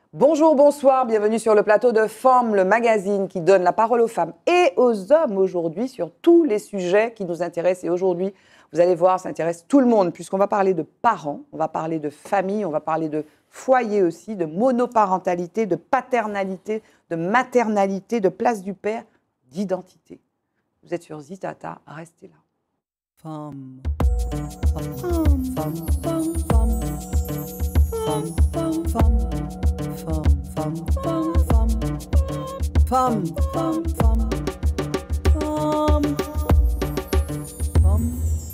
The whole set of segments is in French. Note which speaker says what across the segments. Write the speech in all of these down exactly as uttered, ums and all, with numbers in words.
Speaker 1: Bonjour, bonsoir, bienvenue sur le plateau de Femmes, le magazine qui donne la parole aux femmes et aux hommes aujourd'hui sur tous les sujets qui nous intéressent. Et aujourd'hui, vous allez voir, ça intéresse tout le monde puisqu'on va parler de parents, on va parler de famille, on va parler de foyer aussi, de monoparentalité, de paternalité, de maternalité, de place du père, d'identité. Vous êtes sur Zitata, restez là. Femmes, femmes, femmes, femmes, femmes, femmes, femmes, femmes, femmes. Femme, femme, femme, femme, femme, femme, femme, femme.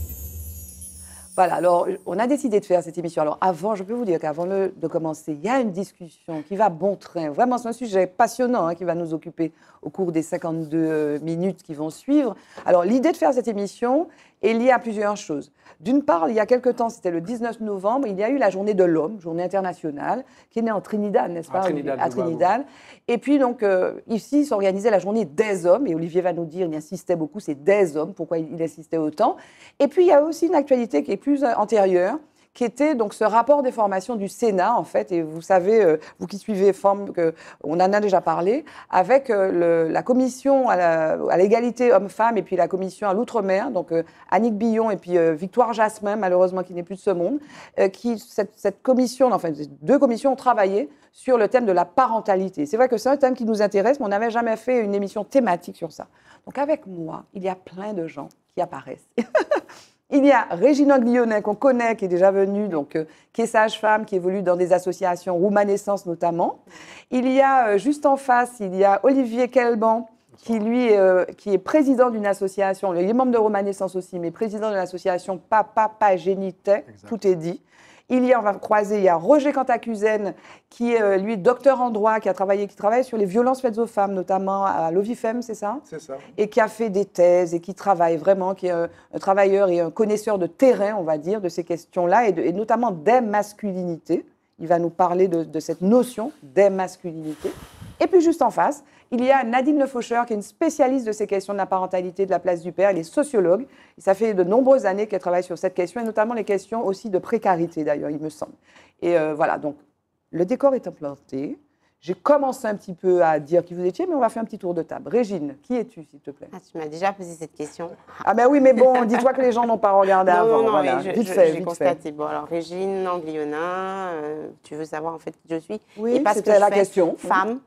Speaker 1: Voilà, alors on a décidé de faire cette émission. Alors avant, je peux vous dire qu'avant de, de commencer, il y a une discussion qui va bon train. Vraiment, c'est un sujet passionnant hein, qui va nous occuper au cours des cinquante-deux minutes qui vont suivre. Alors l'idée de faire cette émission est liée à plusieurs choses. D'une part, il y a quelque temps, c'était le dix-neuf novembre, il y a eu la journée de l'homme, journée internationale, qui est née en Trinidad, n'est-ce pas? À
Speaker 2: Trinidad.
Speaker 1: À Trinidad. Et puis, donc, euh, ici, s'organisait la journée des hommes, et Olivier va nous dire, il insistait beaucoup, c'est des hommes, pourquoi il insistait autant. Et puis, il y a aussi une actualité qui est plus antérieure, qui était donc ce rapport d'information du Sénat, en fait, et vous savez, euh, vous qui suivez Femmes, on en a déjà parlé, avec euh, le, la commission à l'égalité hommes-femmes et puis la commission à l'outre-mer, donc euh, Annick Billon et puis euh, Victoire Jasmin, malheureusement qui n'est plus de ce monde, euh, qui, cette, cette commission, enfin deux commissions ont travaillé sur le thème de la parentalité. C'est vrai que c'est un thème qui nous intéresse, mais on n'avait jamais fait une émission thématique sur ça. Donc avec moi, il y a plein de gens qui apparaissent. Il y a Régine Guillonnet, qu'on connaît, qui est déjà venue, donc, euh, qui est sage-femme, qui évolue dans des associations, Roumanescence notamment. Il y a, euh, juste en face, il y a Olivier Kelban, qui lui euh, qui est président d'une association, il est membre de Roumanescence aussi, mais président de l'association Papa Pagénité, tout est dit. Il y a, on va croiser, il y a Roger Cantacuzen, qui est, euh, lui, docteur en droit, qui a travaillé, qui travaille sur les violences faites aux femmes, notamment à l'Ovifem, c'est ça?
Speaker 2: C'est ça.
Speaker 1: Et qui a fait des thèses et qui travaille vraiment, qui est un, un travailleur et un connaisseur de terrain, on va dire, de ces questions-là, et, de, et notamment des masculinités. Il va nous parler de, de cette notion des masculinités. Et puis juste en face, il y a Nadine Le Faucheur, qui est une spécialiste de ces questions de la parentalité, de la place du père. Elle est sociologue. Et ça fait de nombreuses années qu'elle travaille sur cette question, et notamment les questions aussi de précarité, d'ailleurs, il me semble. Et euh, voilà, donc le décor est implanté. J'ai commencé un petit peu à dire qui vous étiez, mais on va faire un petit tour de table. Régine, qui es-tu, s'il te plaît?
Speaker 3: Ah, tu m'as déjà posé cette question.
Speaker 1: Ah ben oui, mais bon, dis-toi que les gens n'ont pas regardé
Speaker 3: non,
Speaker 1: avant.
Speaker 3: Non, non,
Speaker 1: voilà.
Speaker 3: je,
Speaker 1: vite
Speaker 3: je,
Speaker 1: fait,
Speaker 3: j'ai
Speaker 1: vite
Speaker 3: constaté.
Speaker 1: fait.
Speaker 3: Bon, alors, Régine Angliona, euh, tu veux savoir en fait qui je suis?
Speaker 1: Oui, c'était la question.
Speaker 3: Femme.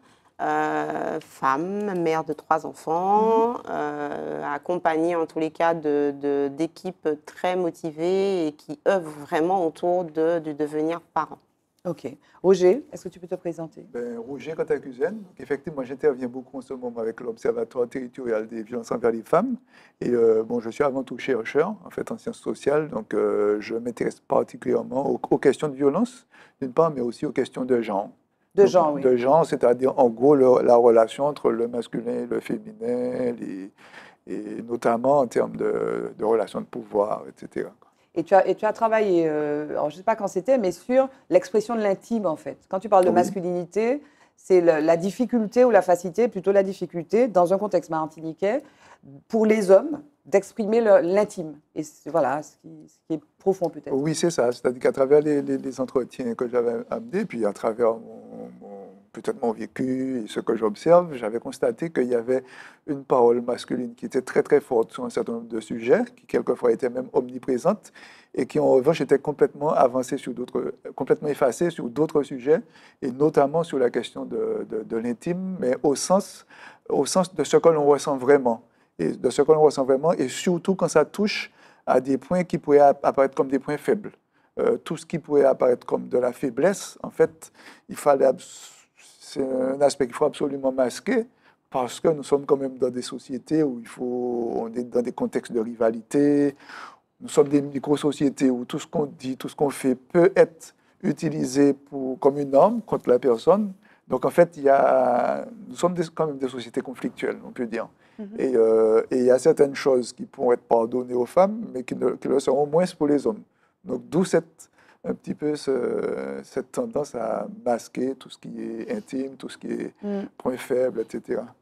Speaker 3: Euh, femme, mère de trois enfants, mm-hmm. euh, accompagnée en tous les cas de, de, d'équipes très motivées et qui œuvrent vraiment autour de, du devenir parent.
Speaker 1: Ok. Roger, est-ce que tu peux te présenter?
Speaker 2: Ben, Roger Cantacuzen. Effectivement, j'interviens beaucoup en ce moment avec l'Observatoire territorial des violences envers les femmes. Et euh, bon, je suis avant tout chercheur, en fait, en sciences sociales. Donc, euh, je m'intéresse particulièrement aux, aux questions de violence, d'une part, mais aussi aux questions de genre.
Speaker 1: De genre, oui.
Speaker 2: De genre, c'est-à-dire, en gros, le, la relation entre le masculin et le féminin, les, et notamment en termes de, de relations de pouvoir, et cetera.
Speaker 1: Et tu as, et tu as travaillé, euh, alors je ne sais pas quand c'était, mais sur l'expression de l'intime, en fait. Quand tu parles de oui. masculinité, c'est la, la difficulté ou la facilité, plutôt la difficulté, dans un contexte martiniquais, pour les hommes, d'exprimer l'intime. Et voilà, ce qui, ce qui est profond peut-être.
Speaker 2: Oui, c'est ça. C'est-à-dire qu'à travers les, les, les entretiens que j'avais amenés, puis à travers mon, mon, peut-être mon vécu et ce que j'observe, j'avais constaté qu'il y avait une parole masculine qui était très très forte sur un certain nombre de sujets, qui quelquefois était même omniprésente, et qui en revanche était complètement avancée sur d'autres, complètement effacée sur d'autres sujets, et notamment sur la question de, de, de l'intime, mais au sens, au sens de ce que l'on ressent vraiment. Et de ce que l'on ressent vraiment, et surtout quand ça touche à des points qui pourraient apparaître comme des points faibles. Euh, tout ce qui pourrait apparaître comme de la faiblesse, en fait, il fallait, c'est un aspect qu'il faut absolument masquer, parce que nous sommes quand même dans des sociétés où il faut, on est dans des contextes de rivalité, nous sommes des micro-sociétés où tout ce qu'on dit, tout ce qu'on fait peut être utilisé pour, comme une arme contre la personne. Donc en fait, il y a, nous sommes des, quand même des sociétés conflictuelles, on peut dire. Mm-hmm. Et euh, il y a certaines choses qui pourront être pardonnées aux femmes, mais qui, ne, qui le seront moins pour les hommes. Donc d'où cette, un petit peu ce, cette tendance à masquer tout ce qui est intime, tout ce qui est mm. point faible, et cetera.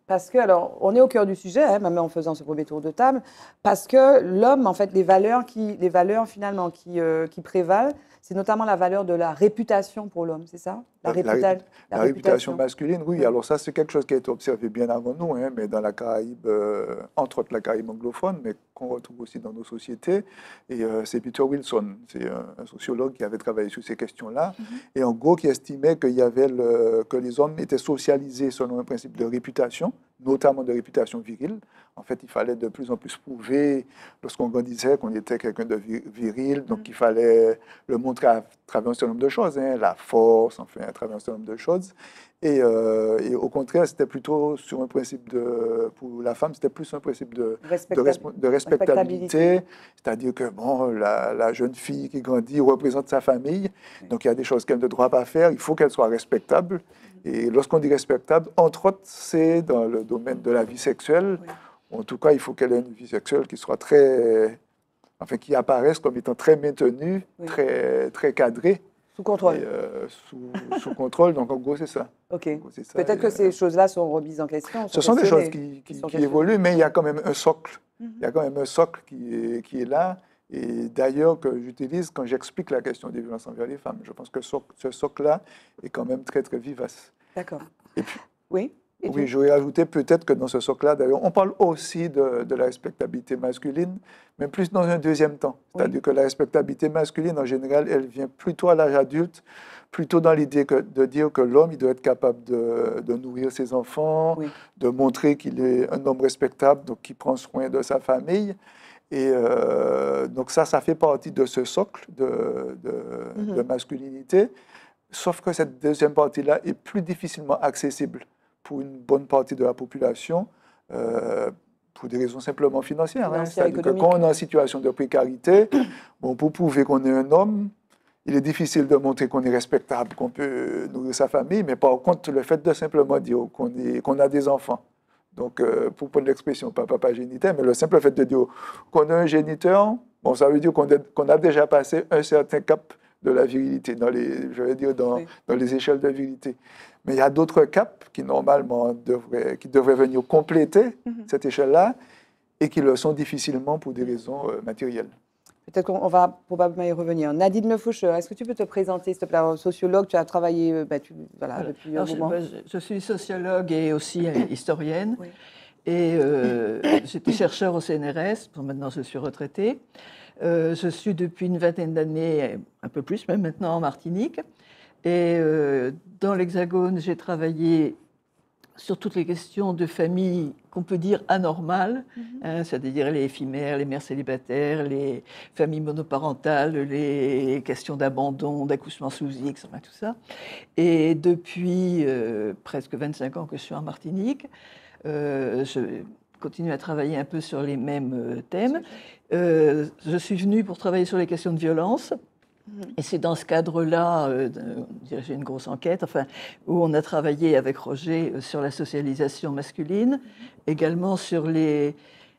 Speaker 1: Parce que, alors, on est au cœur du sujet, hein, même en faisant ce premier tour de table, parce que l'homme, en fait, les valeurs, qui, les valeurs finalement qui, euh, qui prévalent, c'est notamment la valeur de la réputation pour l'homme, c'est ça?
Speaker 2: La,
Speaker 1: réputa-
Speaker 2: la, la,
Speaker 1: la
Speaker 2: réputation. réputation masculine, oui. oui. Alors ça, c'est quelque chose qui a été observé bien avant nous, hein, mais dans la Caraïbe, euh, entre autres la Caraïbe anglophone, mais qu'on retrouve aussi dans nos sociétés. Et euh, c'est Peter Wilson, c'est un, un sociologue qui avait travaillé sur ces questions-là, mm-hmm. et en gros qui estimait qu'il y avait le, que les hommes étaient socialisés selon un principe de réputation, notamment de réputation virile. En fait, il fallait de plus en plus prouver, lorsqu'on grandissait, qu'on était quelqu'un de viril, donc mm-hmm. il fallait le montrer à travers un certain nombre de choses, hein, la force, enfin, à travers un certain nombre de choses. Et, euh, et au contraire, c'était plutôt sur un principe de... Pour la femme, c'était plus un principe de,
Speaker 1: Respectab-
Speaker 2: de, resp- de respectabilité, c'est-à-dire que, bon, la, la jeune fille qui grandit représente sa famille, oui. donc il y a des choses qu'elle ne doit pas faire, il faut qu'elle soit respectable. Et lorsqu'on dit respectable, entre autres, c'est dans le domaine de la vie sexuelle. Oui. En tout cas, il faut qu'elle ait une vie sexuelle qui soit très... Enfin, qui apparaisse comme étant très maintenue, oui. très, très cadrée.
Speaker 1: Sous contrôle.
Speaker 2: Et, euh, sous, sous contrôle, donc en gros, c'est ça.
Speaker 1: OK. Peut-être que euh, ces choses-là sont remises en question.
Speaker 2: Ce sont des choses qui, qui, qui, qui évoluent, mais il y a quand même un socle. Mm-hmm. Il y a quand même un socle qui est, qui est là. Et d'ailleurs, que j'utilise quand j'explique la question des violences envers les femmes. Je pense que ce socle-là est quand même très, très vivace.
Speaker 1: D'accord.
Speaker 2: Et puis,
Speaker 1: oui.
Speaker 2: Et oui, j'aurais ajouté peut-être que dans ce socle-là, d'ailleurs, on parle aussi de, de la respectabilité masculine, mais plus dans un deuxième temps. C'est-à-dire oui. que la respectabilité masculine, en général, elle vient plutôt à l'âge adulte, plutôt dans l'idée que, de dire que l'homme, il doit être capable de, de nourrir ses enfants, oui. de montrer qu'il est un homme respectable, donc qui prend soin de sa famille. Et euh, donc ça, ça fait partie de ce socle de, de, mm-hmm. de masculinité, sauf que cette deuxième partie-là est plus difficilement accessible pour une bonne partie de la population, euh, pour des raisons simplement financières. Hein. C'est-à-dire que quand on est en situation de précarité, bon, pour prouver qu'on est un homme, il est difficile de montrer qu'on est respectable, qu'on peut nourrir sa famille, mais par contre, le fait de simplement dire qu'on est, qu'on a des enfants, donc euh, pour prendre l'expression pas papa géniteur, mais le simple fait de dire qu'on a un géniteur, bon, ça veut dire qu'on a, qu'on a déjà passé un certain cap de la virilité, dans les, je vais dire dans, oui. dans les échelles de virilité. Mais il y a d'autres caps qui, normalement, devraient, qui devraient venir compléter mm-hmm. cette échelle-là et qui le sont difficilement pour des raisons euh, matérielles.
Speaker 1: Peut-être qu'on va probablement y revenir. Nadine Lefaucheur, est-ce que tu peux te présenter, s'il te plaît? Sociologue, tu as travaillé bah, tu, voilà, voilà. depuis
Speaker 4: Alors,
Speaker 1: un moment.
Speaker 4: Je, je suis sociologue et aussi historienne. Oui. Et euh, j'étais chercheur au C N R S, bon, maintenant je suis retraitée. Euh, je suis depuis une vingtaine d'années, un peu plus même maintenant, en Martinique. Et euh, dans l'Hexagone, j'ai travaillé sur toutes les questions de famille qu'on peut dire anormales, mm-hmm. hein, c'est-à-dire les éphémères, les mères célibataires, les familles monoparentales, les questions d'abandon, d'accouchement sous X, enfin, tout ça. Et depuis euh, presque vingt-cinq ans que je suis en Martinique, euh, je continue à travailler un peu sur les mêmes euh, thèmes. Euh, je suis venue pour travailler sur les questions de violence. Et c'est dans ce cadre-là, euh, j'ai une grosse enquête, enfin, où on a travaillé avec Roger sur la socialisation masculine, également sur les,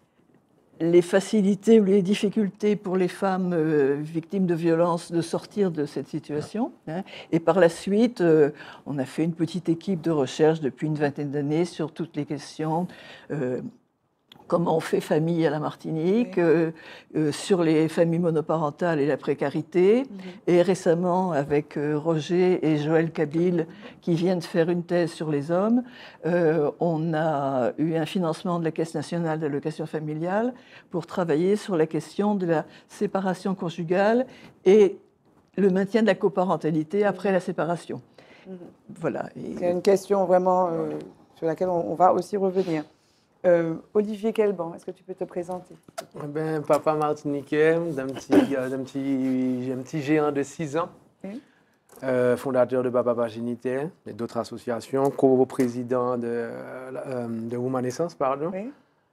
Speaker 4: les facilités ou les difficultés pour les femmes euh, victimes de violences de sortir de cette situation. Hein. Et par la suite, euh, on a fait une petite équipe de recherche depuis une vingtaine d'années sur toutes les questions. Euh, Comment on fait famille à la Martinique, oui. euh, euh, sur les familles monoparentales et la précarité. Mmh. Et récemment, avec euh, Roger et Joël Kabyle, qui viennent de faire une thèse sur les hommes, euh, on a eu un financement de la Caisse nationale d'allocation familiale pour travailler sur la question de la séparation conjugale et le maintien de la coparentalité après la séparation.
Speaker 1: Mmh.
Speaker 4: Voilà.
Speaker 1: Et... C'est une question vraiment euh, sur laquelle on, on va aussi revenir. Euh, Olivier Kelban, est-ce que tu peux te présenter?
Speaker 5: Ben, papa martiniquais, d'un petit, d'un petit, un petit géant de six ans, oui. euh, fondateur de Papa Pagénitaire et d'autres associations, co-président de, euh, de Woman Essence, pardon, oui.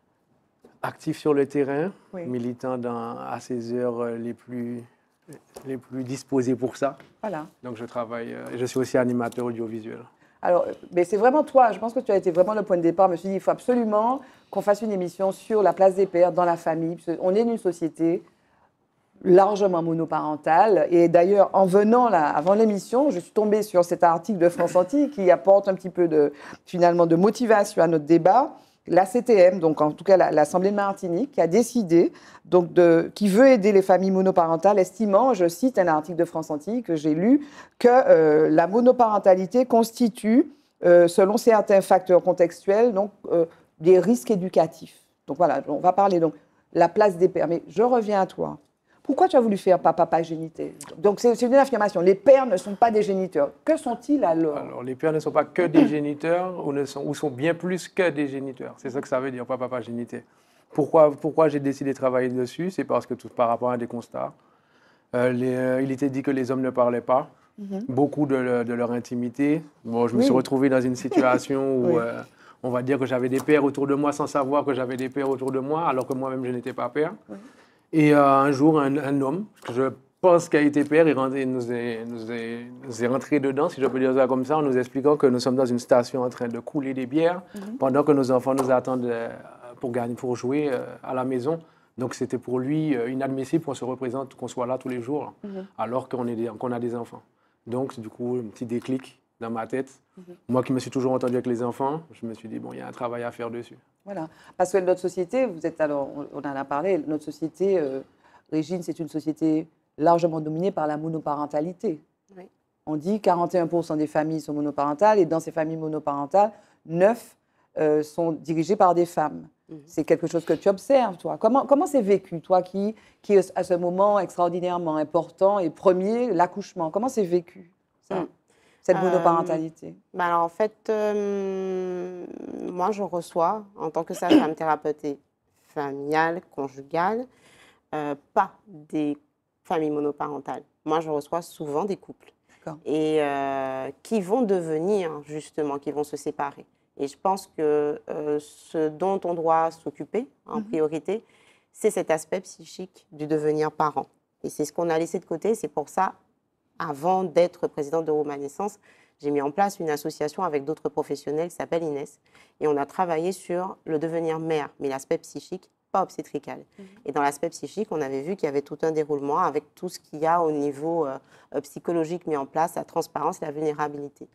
Speaker 5: actif sur le terrain, oui. militant dans, à ses heures les plus, les plus disposées pour ça.
Speaker 1: Voilà.
Speaker 5: Donc je travaille, je suis aussi animateur audiovisuel.
Speaker 1: Alors, mais c'est vraiment toi, je pense que tu as été vraiment le point de départ. Je me suis dit, il faut absolument qu'on fasse une émission sur la place des pères dans la famille. On est une société largement monoparentales. Et d'ailleurs, en venant là, avant l'émission, je suis tombée sur cet article de France Antilles qui apporte un petit peu de, finalement, de motivation à notre débat. La C T M, donc en tout cas l'Assemblée de Martinique, qui a décidé, donc de, qui veut aider les familles monoparentales, estimant, je cite un article de France Antilles que j'ai lu, que euh, la monoparentalité constitue, euh, selon certains facteurs contextuels, donc, euh, des risques éducatifs. Donc voilà, on va parler donc la place des pères. Mais je reviens à toi. Pourquoi tu as voulu faire papa géniteur? Donc c'est une affirmation. Les pères ne sont pas des géniteurs. Que sont-ils alors?
Speaker 5: Alors les pères ne sont pas que des géniteurs ou, ne sont, ou sont bien plus que des géniteurs. C'est ça que ça veut dire, pas papa géniteur. Pourquoi, pourquoi j'ai décidé de travailler dessus? C'est parce que tout, par rapport à des constats, euh, les, euh, il était dit que les hommes ne parlaient pas. Mm-hmm. Beaucoup de, le, de leur intimité. Bon, je me oui. suis retrouvé dans une situation où... oui. euh, on va dire que j'avais des pères autour de moi sans savoir que j'avais des pères autour de moi, alors que moi-même, je n'étais pas père. Oui. Et euh, un jour, un, un homme, que je pense qu'il a été père, il, il nous, est, nous, est, nous est rentré dedans, si je peux dire ça comme ça, en nous expliquant que nous sommes dans une station en train de couler des bières, mm-hmm. pendant que nos enfants nous attendent pour, gagner, pour jouer à la maison. Donc c'était pour lui inadmissible qu'on se représente, qu'on soit là tous les jours, mm-hmm. alors qu'on est des, qu'on a des enfants. Donc du coup, un petit déclic dans ma tête. Mm-hmm. Moi qui me suis toujours entendu avec les enfants, je me suis dit, bon, il y a un travail à faire dessus.
Speaker 1: Voilà, parce que notre société, vous êtes alors, on en a parlé, notre société, euh, Régine, c'est une société largement dominée par la monoparentalité. Oui. On dit que quarante et un pour cent des familles sont monoparentales et dans ces familles monoparentales, neuf euh, sont dirigées par des femmes. Mm-hmm. C'est quelque chose que tu observes, toi. Comment, comment c'est vécu, toi, qui, qui à ce moment extraordinairement important et premier, l'accouchement, comment c'est vécu, ça mm. cette monoparentalité?
Speaker 3: euh, bah alors En fait, euh, moi, je reçois, en tant que sage-femme thérapeute familiale, conjugale, euh, pas des familles monoparentales. Moi, je reçois souvent des couples et euh, qui vont devenir, justement, qui vont se séparer. Et je pense que euh, ce dont on doit s'occuper, en mm-hmm. priorité, c'est cet aspect psychique du devenir parent. Et c'est ce qu'on a laissé de côté. C'est pour ça, avant d'être présidente de Romanescence, j'ai mis en place une association avec d'autres professionnels qui s'appelle Inès. Et on a travaillé sur le devenir mère, mais l'aspect psychique, pas obstétrical. Mmh. Et dans l'aspect psychique, on avait vu qu'il y avait tout un déroulement avec tout ce qu'il y a au niveau euh, psychologique mis en place, la transparence et la vulnérabilité.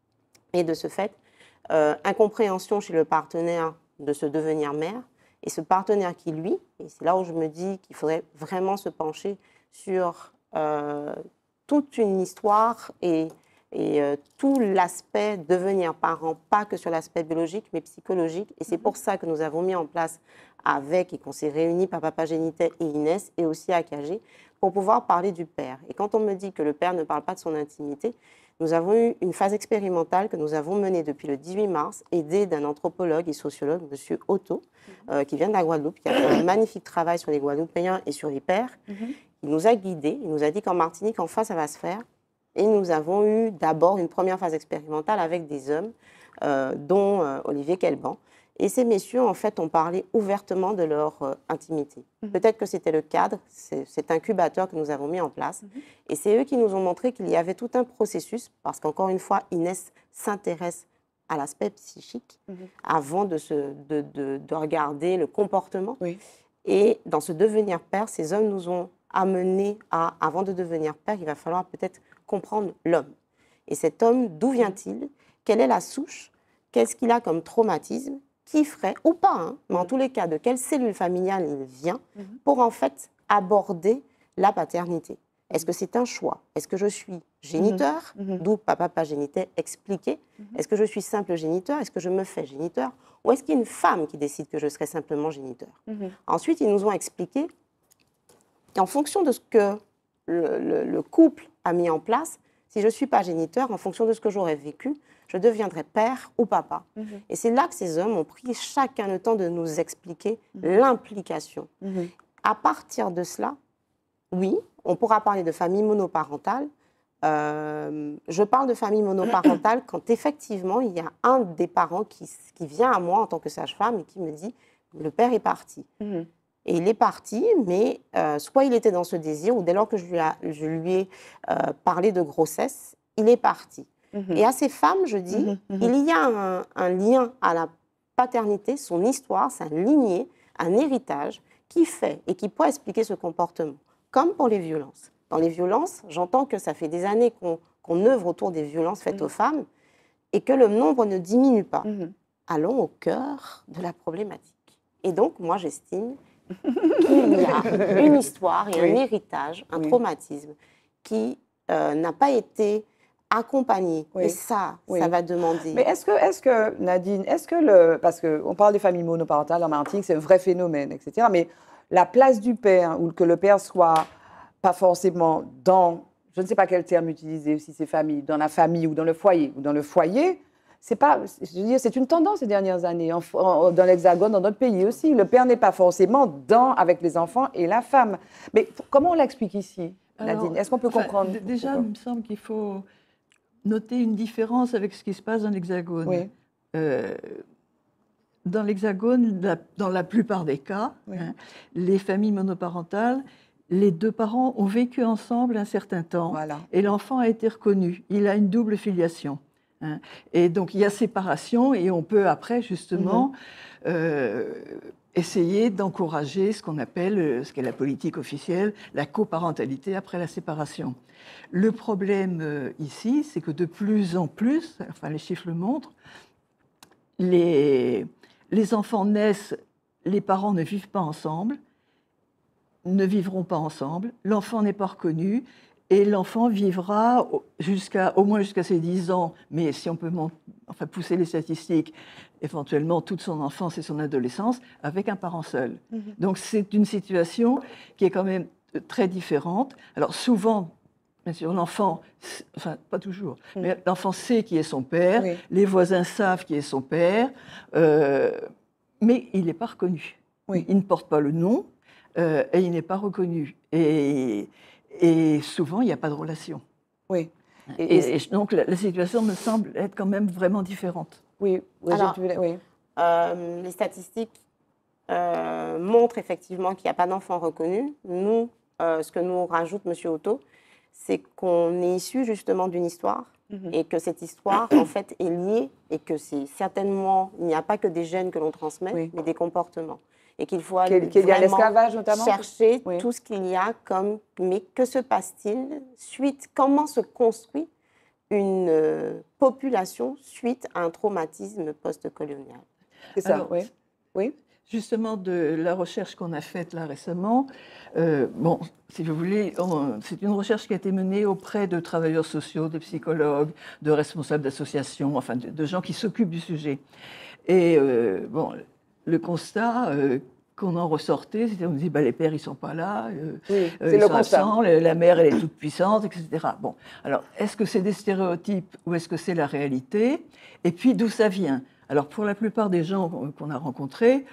Speaker 3: Et de ce fait, euh, incompréhension chez le partenaire de ce devenir mère, et ce partenaire qui, lui, et c'est là où je me dis qu'il faudrait vraiment se pencher sur... Euh, toute une histoire et, et euh, tout l'aspect devenir parent, pas que sur l'aspect biologique, mais psychologique. Et c'est pour ça que nous avons mis en place avec, et qu'on s'est réunis par Papa Géniteur et Inès, et aussi A K G, pour pouvoir parler du père. Et quand on me dit que le père ne parle pas de son intimité, nous avons eu une phase expérimentale que nous avons menée depuis le dix-huit mars, aidée d'un anthropologue et sociologue, M. Otto, euh, qui vient de la Guadeloupe, qui a fait un magnifique travail sur les Guadeloupéens et sur les pères. Mm-hmm. Il nous a guidés, il nous a dit qu'en Martinique, enfin, ça va se faire. Et nous avons eu d'abord une première phase expérimentale avec des hommes, euh, dont euh, Olivier Kelban. Et ces messieurs, en fait, ont parlé ouvertement de leur euh, intimité. Mmh. Peut-être que c'était le cadre, c'est cet incubateur que nous avons mis en place. Mmh. Et c'est eux qui nous ont montré qu'il y avait tout un processus, parce qu'encore une fois, Inès s'intéresse à l'aspect psychique mmh. avant de, se, de, de, de regarder le comportement. Oui. Et dans ce devenir père, ces hommes nous ont amené à, avant de devenir père, il va falloir peut-être comprendre l'homme. Et cet homme, d'où vient-il? Quelle est la souche? Qu'est-ce qu'il a comme traumatisme? Qui ferait, ou pas, hein, mais en tous les cas, de quelle cellule familiale il vient pour en fait aborder la paternité? Est-ce que c'est un choix? Est-ce que je suis géniteur? Mmh. D'où papa pas géniteur expliqué. Mmh. Est-ce que je suis simple géniteur? Est-ce que je me fais géniteur? Ou est-ce qu'il y a une femme qui décide que je serai simplement géniteur? Mmh. Ensuite, ils nous ont expliqué, en fonction de ce que le, le, le couple a mis en place, si je ne suis pas géniteur, en fonction de ce que j'aurais vécu, je deviendrai père ou papa. Mmh. Et c'est là que ces hommes ont pris chacun le temps de nous expliquer mmh. l'implication. Mmh. À partir de cela, oui, on pourra parler de famille monoparentale. Euh, je parle de famille monoparentale quand effectivement il y a un des parents qui, qui vient à moi en tant que sage-femme et qui me dit « le père est parti mmh. ». Et il est parti, mais euh, soit il était dans ce désir, ou dès lors que je lui, a, je lui ai euh, parlé de grossesse, il est parti. Mmh. Et à ces femmes, je dis, mmh. Mmh. il y a un, un lien à la paternité, son histoire, sa lignée, un héritage qui fait et qui peut expliquer ce comportement. comme pour les violences. Dans les violences, j'entends que ça fait des années qu'on qu'on œuvre autour des violences faites mmh. aux femmes et que le nombre ne diminue pas. Mmh. Allons au cœur de la problématique. Et donc, moi, j'estime qu'il y a une histoire et oui. un héritage, un oui. traumatisme qui euh, n'a pas été accompagné. Oui. Et ça, oui. ça va demander...
Speaker 1: Mais est-ce que, est-ce que Nadine, est-ce que le... Parce qu'on parle des familles monoparentales en Martinique, c'est un vrai phénomène, et cetera. Mais la place du père, ou que le père soit pas forcément dans... Je ne sais pas quel terme utiliser, si c'est famille, dans la famille ou dans le foyer. Ou dans le foyer, c'est pas... Je veux dire, c'est une tendance ces dernières années, en, en, dans l'Hexagone, dans notre pays aussi. Le père n'est pas forcément dans avec les enfants et la femme. Mais comment on l'explique ici, Nadine? Est-ce qu'on peut enfin, comprendre?
Speaker 4: Déjà, pourquoi? Il me semble qu'il faut... noter une différence avec ce qui se passe dans l'Hexagone. Oui. Euh, dans l'Hexagone, la, dans la plupart des cas, oui. hein, les familles monoparentales, les deux parents ont vécu ensemble un certain temps voilà. et l'enfant a été reconnu. Il a une double filiation. Hein, et donc, il y a séparation et on peut après, justement, mm-hmm. euh, essayer d'encourager ce qu'on appelle, ce qu'est la politique officielle, la coparentalité après la séparation. Le problème euh, ici, c'est que de plus en plus, enfin les chiffres le montrent, les, les enfants naissent, les parents ne vivent pas ensemble, ne vivront pas ensemble, l'enfant n'est pas reconnu et l'enfant vivra jusqu'à, au moins jusqu'à ses dix ans, mais si on peut enfin, pousser les statistiques, éventuellement toute son enfance et son adolescence, avec un parent seul. Mm-hmm. Donc c'est une situation qui est quand même très différente. Alors souvent, bien sûr, l'enfant, enfin pas toujours, mm. mais l'enfant sait qui est son père, oui. les voisins savent qui est son père, euh, mais il n'est pas reconnu. Oui. Il ne porte pas le nom euh, et il n'est pas reconnu. Et, et souvent, il n'y a pas de relation.
Speaker 1: Oui.
Speaker 4: Et, et, et donc la, la situation me semble être quand même vraiment différente.
Speaker 1: Oui. oui,
Speaker 3: Alors,
Speaker 1: oui.
Speaker 3: Euh, les statistiques euh, montrent effectivement qu'il n'y a pas d'enfants reconnus. Nous, euh, ce que nous rajoute M. Otto, c'est qu'on est issu justement d'une histoire mm-hmm. et que cette histoire, en fait, est liée et que c'est certainement, il n'y a pas que des gènes que l'on transmet, oui. mais des comportements. Et qu'il faut aller
Speaker 1: qu'il y a l'esclavage notamment
Speaker 3: chercher oui. tout ce qu'il y a comme... Mais que se passe-t-il suite... Comment se construit une euh, population suite à un traumatisme post-colonial?
Speaker 1: C'est ça, Alors, oui. oui.
Speaker 4: Justement, de la recherche qu'on a faite là récemment, euh, bon, si vous voulez, on, c'est une recherche qui a été menée auprès de travailleurs sociaux, de psychologues, de responsables d'associations, enfin de, de gens qui s'occupent du sujet. Et euh, bon, le constat euh, qu'on en ressortait, c'était on dit bah, les pères ils sont pas là, euh,
Speaker 1: oui,
Speaker 4: euh, ils sont absents, la mère elle est toute puissante, et cetera. Bon, alors est-ce que c'est des stéréotypes ou est-ce que c'est la réalité? Et puis d'où ça vient? Alors pour la plupart des gens qu'on a rencontrés,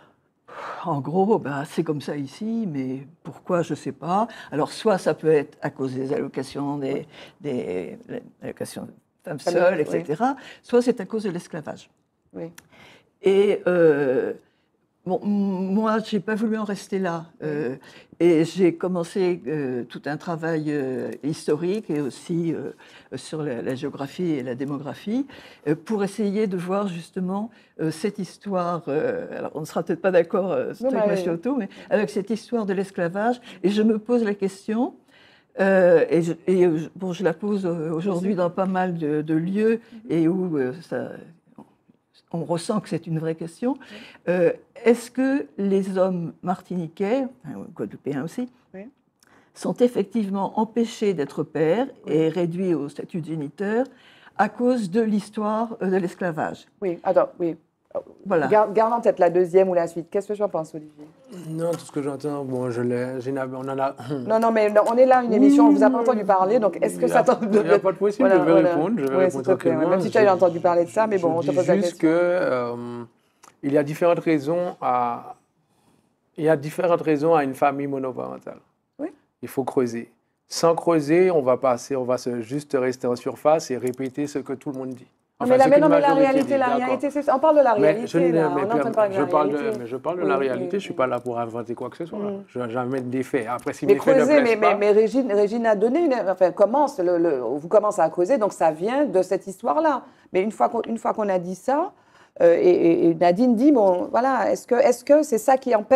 Speaker 4: en gros, bah, c'est comme ça ici, mais pourquoi, je ne sais pas. Alors, soit ça peut être à cause des allocations, des, des allocations de femmes seules, et cetera. Oui. Soit c'est à cause de l'esclavage.
Speaker 1: Oui.
Speaker 4: Et euh, bon, moi, je n'ai pas voulu en rester là. Euh, et j'ai commencé euh, tout un travail euh, historique et aussi euh, sur la, la géographie et la démographie euh, pour essayer de voir justement euh, cette histoire. Euh, alors, on ne sera peut-être pas d'accord euh, avec M. Otto, mais avec cette histoire de l'esclavage. Et je me pose la question. Euh, et je, et, bon, je la pose aujourd'hui dans pas mal de, de lieux et où euh, ça. On ressent que c'est une vraie question. Euh, est-ce que les hommes martiniquais, ou guadeloupéens aussi, oui. sont effectivement empêchés d'être pères oui. et réduits au statut de géniteur à cause de l'histoire de l'esclavage?
Speaker 1: Oui, attends, oui. Voilà. Garde, garde en tête la deuxième ou la suite. Qu'est-ce que j'en pense, Olivier?
Speaker 5: Non, tout ce que j'entends, bon, je l'ai, on en a...
Speaker 1: Non, non, mais on est là, une émission, on ne vous a pas entendu parler, donc est-ce que ça t'en...
Speaker 5: Il n'y a pas de possible, voilà, je vais voilà. répondre, je vais
Speaker 1: oui,
Speaker 5: répondre tranquillement.
Speaker 1: Même si tu as entendu parler de ça, mais bon,
Speaker 5: je
Speaker 1: on te pose la question.
Speaker 5: juste qu'il euh, y a différentes raisons à... Il y a différentes raisons à une famille monoparentale.
Speaker 1: Oui.
Speaker 5: Il faut creuser. Sans creuser, on va passer, on va se juste rester en surface et répéter ce que tout le monde dit.
Speaker 1: Enfin, mais, la, mais non, mais la réalité, la réalité c'est, on parle de la réalité.
Speaker 5: Mais je,
Speaker 1: là,
Speaker 5: mais
Speaker 1: on
Speaker 5: puis,
Speaker 1: parle de
Speaker 5: je
Speaker 1: la
Speaker 5: parle
Speaker 1: réalité.
Speaker 5: De, mais je parle de oui, la réalité, oui, je ne suis pas là pour inventer quoi que ce soit. Mm. Je j'amène des faits. Après, si
Speaker 1: mais
Speaker 5: mes faits ne plaisent
Speaker 1: mais,
Speaker 5: pas...
Speaker 1: Mais, mais Régine, Régine a donné, une, enfin, commence, le, le, vous commencez à creuser, donc ça vient de cette histoire-là. Mais une fois qu'on, une fois qu'on a dit ça, euh, et, et Nadine dit, bon, voilà, est-ce que, est-ce que c'est ça qui empêche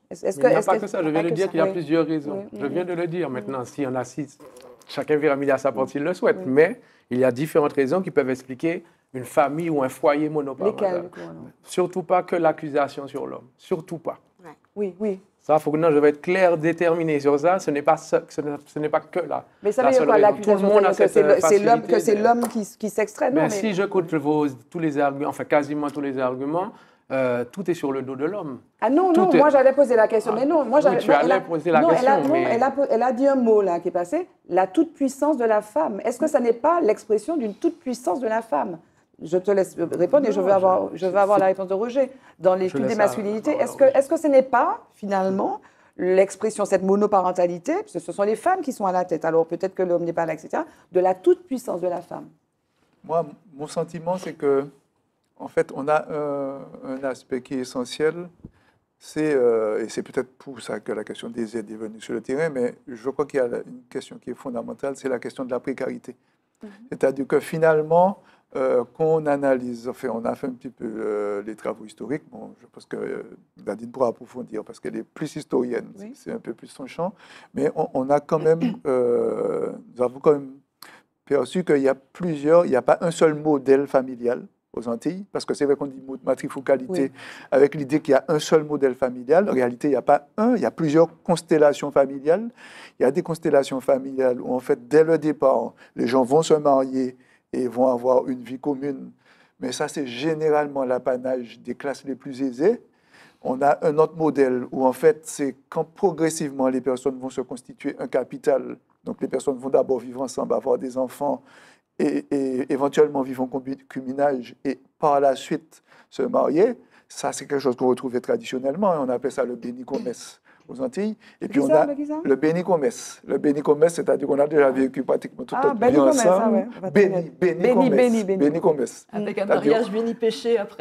Speaker 1: Est-ce, est-ce
Speaker 5: Mais
Speaker 1: que,
Speaker 5: il n'y a
Speaker 1: est-ce
Speaker 5: pas
Speaker 1: que-
Speaker 5: que ça, je
Speaker 1: pas
Speaker 5: viens de
Speaker 1: que
Speaker 5: dire
Speaker 1: ça,
Speaker 5: qu'il y a
Speaker 1: oui.
Speaker 5: plusieurs raisons.
Speaker 1: Oui,
Speaker 5: Je
Speaker 1: oui,
Speaker 5: viens
Speaker 1: oui.
Speaker 5: de le dire. Maintenant, si on a six, chacun verra midi à sa porte s'il le souhaite.
Speaker 1: Oui.
Speaker 5: Mais il y a différentes raisons qui peuvent expliquer une famille ou un foyer
Speaker 1: Lesquels,
Speaker 5: monoparental.
Speaker 1: du coup, alors?
Speaker 5: Surtout pas que l'accusation sur l'homme. Surtout pas.
Speaker 1: Oui, oui.
Speaker 5: Ça, faut que non, je vais être clair, déterminé sur ça. Ce n'est pas, ça- ce n'est- ce n'est pas que là.
Speaker 1: Mais ça
Speaker 5: la
Speaker 1: veut dire
Speaker 5: seule
Speaker 1: quoi,
Speaker 5: raison.
Speaker 1: l'accusation?
Speaker 5: Tout le monde a
Speaker 1: C'est-à-dire que
Speaker 5: cette
Speaker 1: c'est le-
Speaker 5: euh,
Speaker 1: c'est l'homme, que
Speaker 5: facilité
Speaker 1: c'est
Speaker 5: de-
Speaker 1: l'homme qui, qui s'extrait? Non,
Speaker 5: Ben,
Speaker 1: mais...
Speaker 5: si j'écoute vos, tous les arguments, enfin quasiment tous les arguments, euh, tout est sur le dos de l'homme.
Speaker 1: Ah non,
Speaker 5: Tout
Speaker 1: non,
Speaker 5: est-
Speaker 1: moi j'allais poser la question, mais non, moi
Speaker 5: Oui,
Speaker 1: j'allais...
Speaker 5: tu
Speaker 1: non,
Speaker 5: allais
Speaker 1: elle a-
Speaker 5: poser la
Speaker 1: non,
Speaker 5: question,
Speaker 1: elle a, non,
Speaker 5: mais-
Speaker 1: elle a, elle a dit un mot là qui est passé, la toute-puissance de la femme. Est-ce que ça n'est pas l'expression d'une toute-puissance de la femme? Je te laisse répondre et je veux
Speaker 5: Non,
Speaker 1: avoir,
Speaker 5: je-
Speaker 1: je veux avoir
Speaker 5: c'est-
Speaker 1: la réponse de Roger. Dans l'étude
Speaker 5: laisse
Speaker 1: des
Speaker 5: ça-
Speaker 1: masculinités,
Speaker 5: la
Speaker 1: est-ce que,
Speaker 5: parole à
Speaker 1: est-ce que ce n'est pas finalement l'expression, cette monoparentalité, parce que ce sont les femmes qui sont à la tête, alors peut-être que l'homme n'est pas là, et cetera, de la toute-puissance de la femme?
Speaker 2: Moi, mon sentiment, c'est que, en fait, on a un, un aspect qui est essentiel. C'est, euh, et c'est peut-être pour ça que la question des aides est venue sur le terrain, mais je crois qu'il y a une question qui est fondamentale, c'est la question de la précarité. C'est-à-dire que finalement, euh, qu'on analyse, enfin, on a fait un petit peu euh, les travaux historiques, bon, je pense que euh, Nadine pourra approfondir parce qu'elle est plus historienne,
Speaker 1: Oui.
Speaker 2: c'est un peu plus son champ, mais on, on a quand même, euh, nous avons quand même perçu qu'il y a plusieurs, il n'y a pas un seul modèle familial aux Antilles, parce que c'est vrai qu'on dit matrifocalité
Speaker 1: Oui.
Speaker 2: avec l'idée qu'il y a un seul modèle familial. En réalité, il n'y a pas un, il y a plusieurs constellations familiales. Il y a des constellations familiales où, en fait, dès le départ, les gens vont se marier et vont avoir une vie commune. Mais ça, c'est généralement l'apanage des classes les plus aisées. On a un autre modèle où, en fait, c'est quand progressivement les personnes vont se constituer un capital. Donc, les personnes vont d'abord vivre ensemble, avoir des enfants, et, et éventuellement vivre en concubinage et par la suite se marier. Ça, c'est quelque chose qu'on retrouvait traditionnellement. On appelle ça le béni-comès aux Antilles. Et puis,
Speaker 1: Qui
Speaker 2: on
Speaker 1: ça,
Speaker 2: a
Speaker 1: le qui ça
Speaker 2: le béni-comès. Le béni-comès, c'est-à-dire qu'on a déjà vécu pratiquement toute
Speaker 1: Ah,
Speaker 2: notre vie
Speaker 1: béni-comès, ça,
Speaker 2: ensemble.
Speaker 1: ouais. On va
Speaker 2: Béni,
Speaker 1: tenir.
Speaker 2: béni-comès.
Speaker 1: Béni, béni,
Speaker 2: Béni-comès.
Speaker 4: Avec un
Speaker 2: C'est-à-dire-
Speaker 4: mariage béni péché après.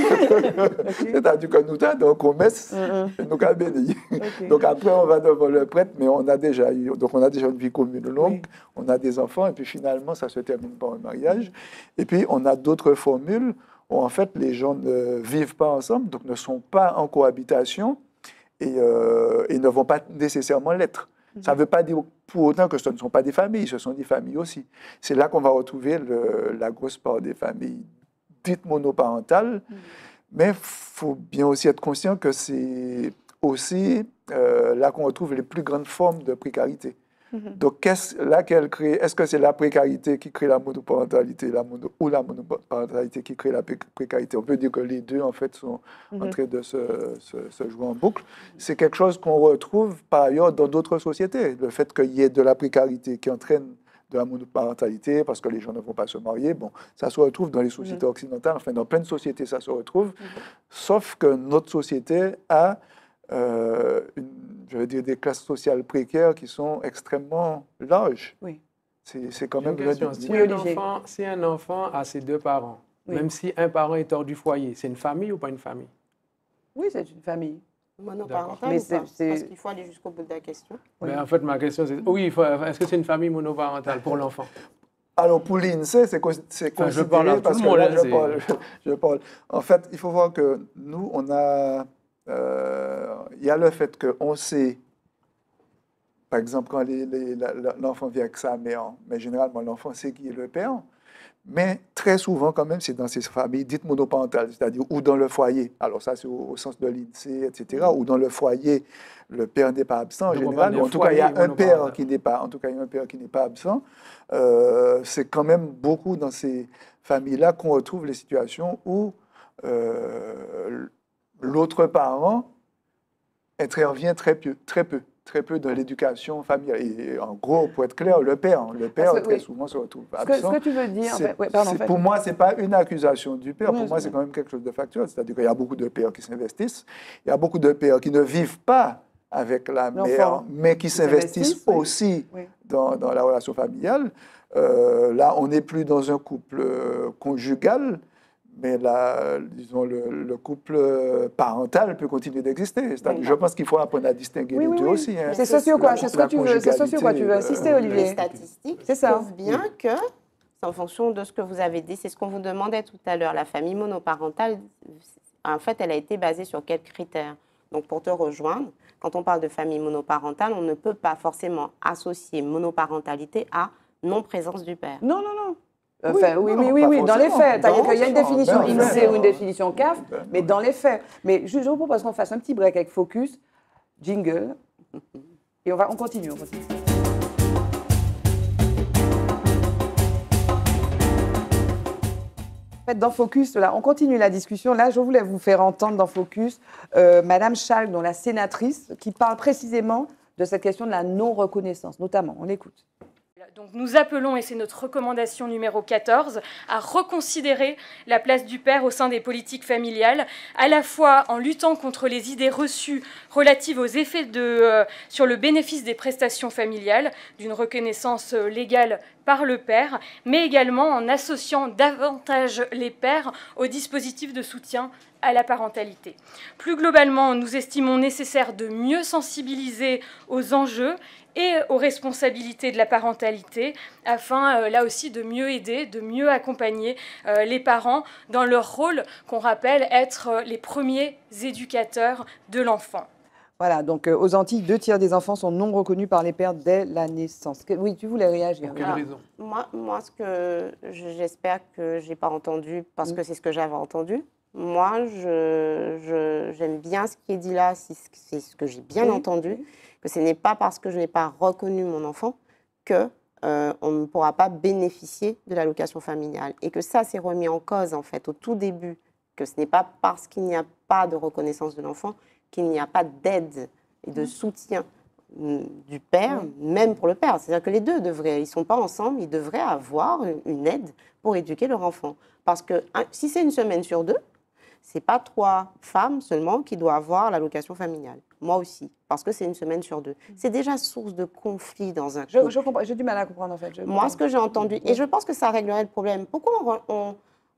Speaker 2: C'est-à-dire que nous, t'as donc comès, nous qu'à béni.
Speaker 1: Ok.
Speaker 2: Donc après, on va devant le prêtre, mais on a déjà eu, donc on a déjà une vie commune longue,
Speaker 1: Oui.
Speaker 2: on a des enfants, et puis finalement, ça se termine par un mariage. Et puis, on a d'autres formules où, en fait, les gens ne vivent pas ensemble, donc ne sont pas en cohabitation, et, euh, et ne vont pas nécessairement l'être. Ça ne veut pas dire pour autant que ce ne sont pas des familles, ce sont des familles aussi. C'est là qu'on va retrouver le- la grosse part des familles dites monoparentales, mais il faut bien aussi être conscient que c'est aussi euh, là qu'on retrouve les plus grandes formes de précarité. Donc, qu'est-ce, là qu'elle crée, est-ce que c'est la précarité qui crée la monoparentalité la mono, ou la monoparentalité qui crée la pré- précarité? On peut dire que les deux, en fait, sont en train de se, se, se jouer en boucle. C'est quelque chose qu'on retrouve par ailleurs dans d'autres sociétés. Le fait qu'il y ait de la précarité qui entraîne de la monoparentalité parce que les gens ne vont pas se marier, bon, ça se retrouve dans les sociétés occidentales, enfin, dans plein de sociétés, ça se retrouve. Sauf que notre société a Euh, une, je veux dire, des classes sociales précaires qui sont extrêmement larges.
Speaker 1: Oui.
Speaker 2: C'est, c'est quand
Speaker 5: J'ai une
Speaker 2: même...
Speaker 5: question. Si,
Speaker 1: Oui,
Speaker 5: un
Speaker 1: Olivier.
Speaker 5: enfant, si un enfant a ses deux parents,
Speaker 1: Oui.
Speaker 5: même si un parent est hors du foyer, c'est une famille ou pas une famille?
Speaker 1: Oui, c'est une famille.
Speaker 3: Monoparental
Speaker 1: Mais
Speaker 3: ou pas?
Speaker 1: c'est- c'est-
Speaker 3: Parce qu'il faut aller jusqu'au bout de la question.
Speaker 1: Oui.
Speaker 5: Mais en fait, ma question, c'est oui, il faut- est-ce que c'est une famille monoparentale pour l'enfant?
Speaker 2: Alors, pour l'INSEE, c'est, con- c'est
Speaker 5: Enfin, je
Speaker 2: considéré...
Speaker 5: parle à tout
Speaker 2: parce
Speaker 5: le
Speaker 2: que
Speaker 5: monde,
Speaker 2: là,
Speaker 5: hein,
Speaker 2: je,
Speaker 5: c'est-
Speaker 2: parle, je parle. En fait, il faut voir que nous, on a... euh, il y a le fait qu'on sait, par exemple, quand les- les- la- la- l'enfant vit avec sa mère, mais généralement, l'enfant sait qui est le père. Mais très souvent, quand même, c'est dans ces familles dites monoparentales, c'est-à-dire ou dans le foyer. Alors ça, c'est au, au sens de l'INSEE, et cetera. Ou dans le foyer, le père n'est pas absent en
Speaker 5: Donc, on
Speaker 2: général.
Speaker 5: parle
Speaker 2: Ou en
Speaker 5: des
Speaker 2: tout cas, il y a
Speaker 5: foyers
Speaker 2: un père
Speaker 5: monoparentaux.
Speaker 2: qui n'est pas, en tout cas, il y a un père qui n'est pas absent. Euh, c'est quand même beaucoup dans ces familles-là qu'on retrouve les situations où euh, l'autre parent intervient très peu, très peu. très peu dans l'éducation familiale. Et en gros, pour être clair, le père, le père
Speaker 1: Parce que,
Speaker 2: très
Speaker 1: oui.
Speaker 2: souvent se retrouve
Speaker 1: Ce que,
Speaker 2: absent.
Speaker 1: ce que tu veux dire, en
Speaker 2: C'est-
Speaker 1: fait, ouais, pardon, en
Speaker 2: c'est-
Speaker 1: fait.
Speaker 2: pour moi, ce n'est pas une accusation du père.
Speaker 1: Oui,
Speaker 2: Pour moi,
Speaker 1: c'est
Speaker 2: c'est quand même quelque chose de factuel. C'est-à-dire qu'il y a beaucoup de pères qui s'investissent. Il y a beaucoup de pères qui ne vivent pas avec la
Speaker 1: L'enfant.
Speaker 2: mère, mais qui s'investissent
Speaker 1: s'investissent, oui.
Speaker 2: aussi
Speaker 1: Oui.
Speaker 2: dans, dans la relation familiale. Euh, là, on n'est plus dans un couple euh, conjugal, mais là, disons, le, le couple euh, parental peut continuer d'exister. C'est-à-dire,
Speaker 1: Oui.
Speaker 2: Je pense qu'il faut apprendre à distinguer
Speaker 1: Oui,
Speaker 2: les
Speaker 1: oui,
Speaker 2: deux
Speaker 1: oui.
Speaker 2: aussi. hein.
Speaker 1: C'est socio quoi, c'est ce
Speaker 2: La
Speaker 1: que tu veux, c'est socio quoi, tu veux
Speaker 2: conjugalité,
Speaker 1: insister,
Speaker 2: euh,
Speaker 3: Les
Speaker 1: Olivier.
Speaker 3: statistiques
Speaker 1: C'est ça.
Speaker 3: prouvent bien que, c'est en fonction de ce que vous avez dit, c'est ce qu'on vous demandait tout à l'heure, la famille monoparentale, en fait, elle a été basée sur quels critères? Donc, pour te rejoindre, quand on parle de famille monoparentale, on ne peut pas forcément associer monoparentalité à non-présence du père.
Speaker 1: Non, non, non. Enfin, oui,
Speaker 2: non,
Speaker 1: oui, oui,
Speaker 2: pas
Speaker 1: oui, dans les
Speaker 2: forcément.
Speaker 1: faits. C'est-à-dire qu'il y a une
Speaker 2: Dans-
Speaker 1: définition
Speaker 2: dans les
Speaker 1: I N S E E
Speaker 2: faits.
Speaker 1: ou une définition C A F,
Speaker 2: Ben,
Speaker 1: mais dans les faits. Mais je, je vous propose qu'on fasse un petit break avec Focus, jingle, et on, va, on continue. On continue. En fait, dans Focus, là, on continue la discussion. Là, je voulais vous faire entendre dans Focus euh, Madame Schalk, dont la sénatrice, qui parle précisément de cette question de la non-reconnaissance, notamment. On l'écoute.
Speaker 6: Donc nous appelons, et c'est notre recommandation numéro quatorze, à reconsidérer la place du père au sein des politiques familiales, à la fois en luttant contre les idées reçues relatives aux effets de, euh, sur le bénéfice des prestations familiales, d'une reconnaissance euh, légale par le père, mais également en associant davantage les pères aux dispositifs de soutien à la parentalité. Plus globalement, nous estimons nécessaire de mieux sensibiliser aux enjeux et aux responsabilités de la parentalité, afin, euh, là aussi, de mieux aider, de mieux accompagner euh, les parents dans leur rôle, qu'on rappelle être euh, les premiers éducateurs de l'enfant.
Speaker 1: Voilà, donc euh, aux Antilles, deux tiers des enfants sont non reconnus par les pères dès la naissance. Que- oui, tu voulais réagir.
Speaker 5: Pour quelle
Speaker 3: Alors,
Speaker 5: raison?
Speaker 3: Moi, moi, ce que j'espère que je n'ai pas entendu, parce
Speaker 1: Mm.
Speaker 3: que c'est ce que j'avais entendu, moi, je, je- j'aime bien ce qui est dit là, c'est ce c'est ce que j'ai bien
Speaker 1: Oui.
Speaker 3: entendu, que ce n'est pas parce que je n'ai pas reconnu mon enfant que euh, on ne pourra pas bénéficier de l'allocation familiale. Et que ça, c'est remis en cause, en fait, au tout début, que ce n'est pas parce qu'il n'y a pas de reconnaissance de l'enfant qu'il n'y a pas d'aide et de soutien mm, du père, même pour le père. C'est-à-dire que les deux devraient, ils ne sont pas ensemble, ils devraient avoir une- une aide pour éduquer leur enfant. Parce que un, si c'est une semaine sur deux, ce n'est pas trois femmes seulement qui doivent avoir l'allocation familiale. Moi aussi, parce que c'est une semaine sur deux. C'est déjà source de conflit dans un
Speaker 1: Je,
Speaker 3: couple.
Speaker 1: je comprends, j'ai du mal à comprendre en fait. Je
Speaker 3: Moi,
Speaker 1: comprends.
Speaker 3: ce que j'ai entendu, et je pense que ça réglerait le problème, pourquoi on... on-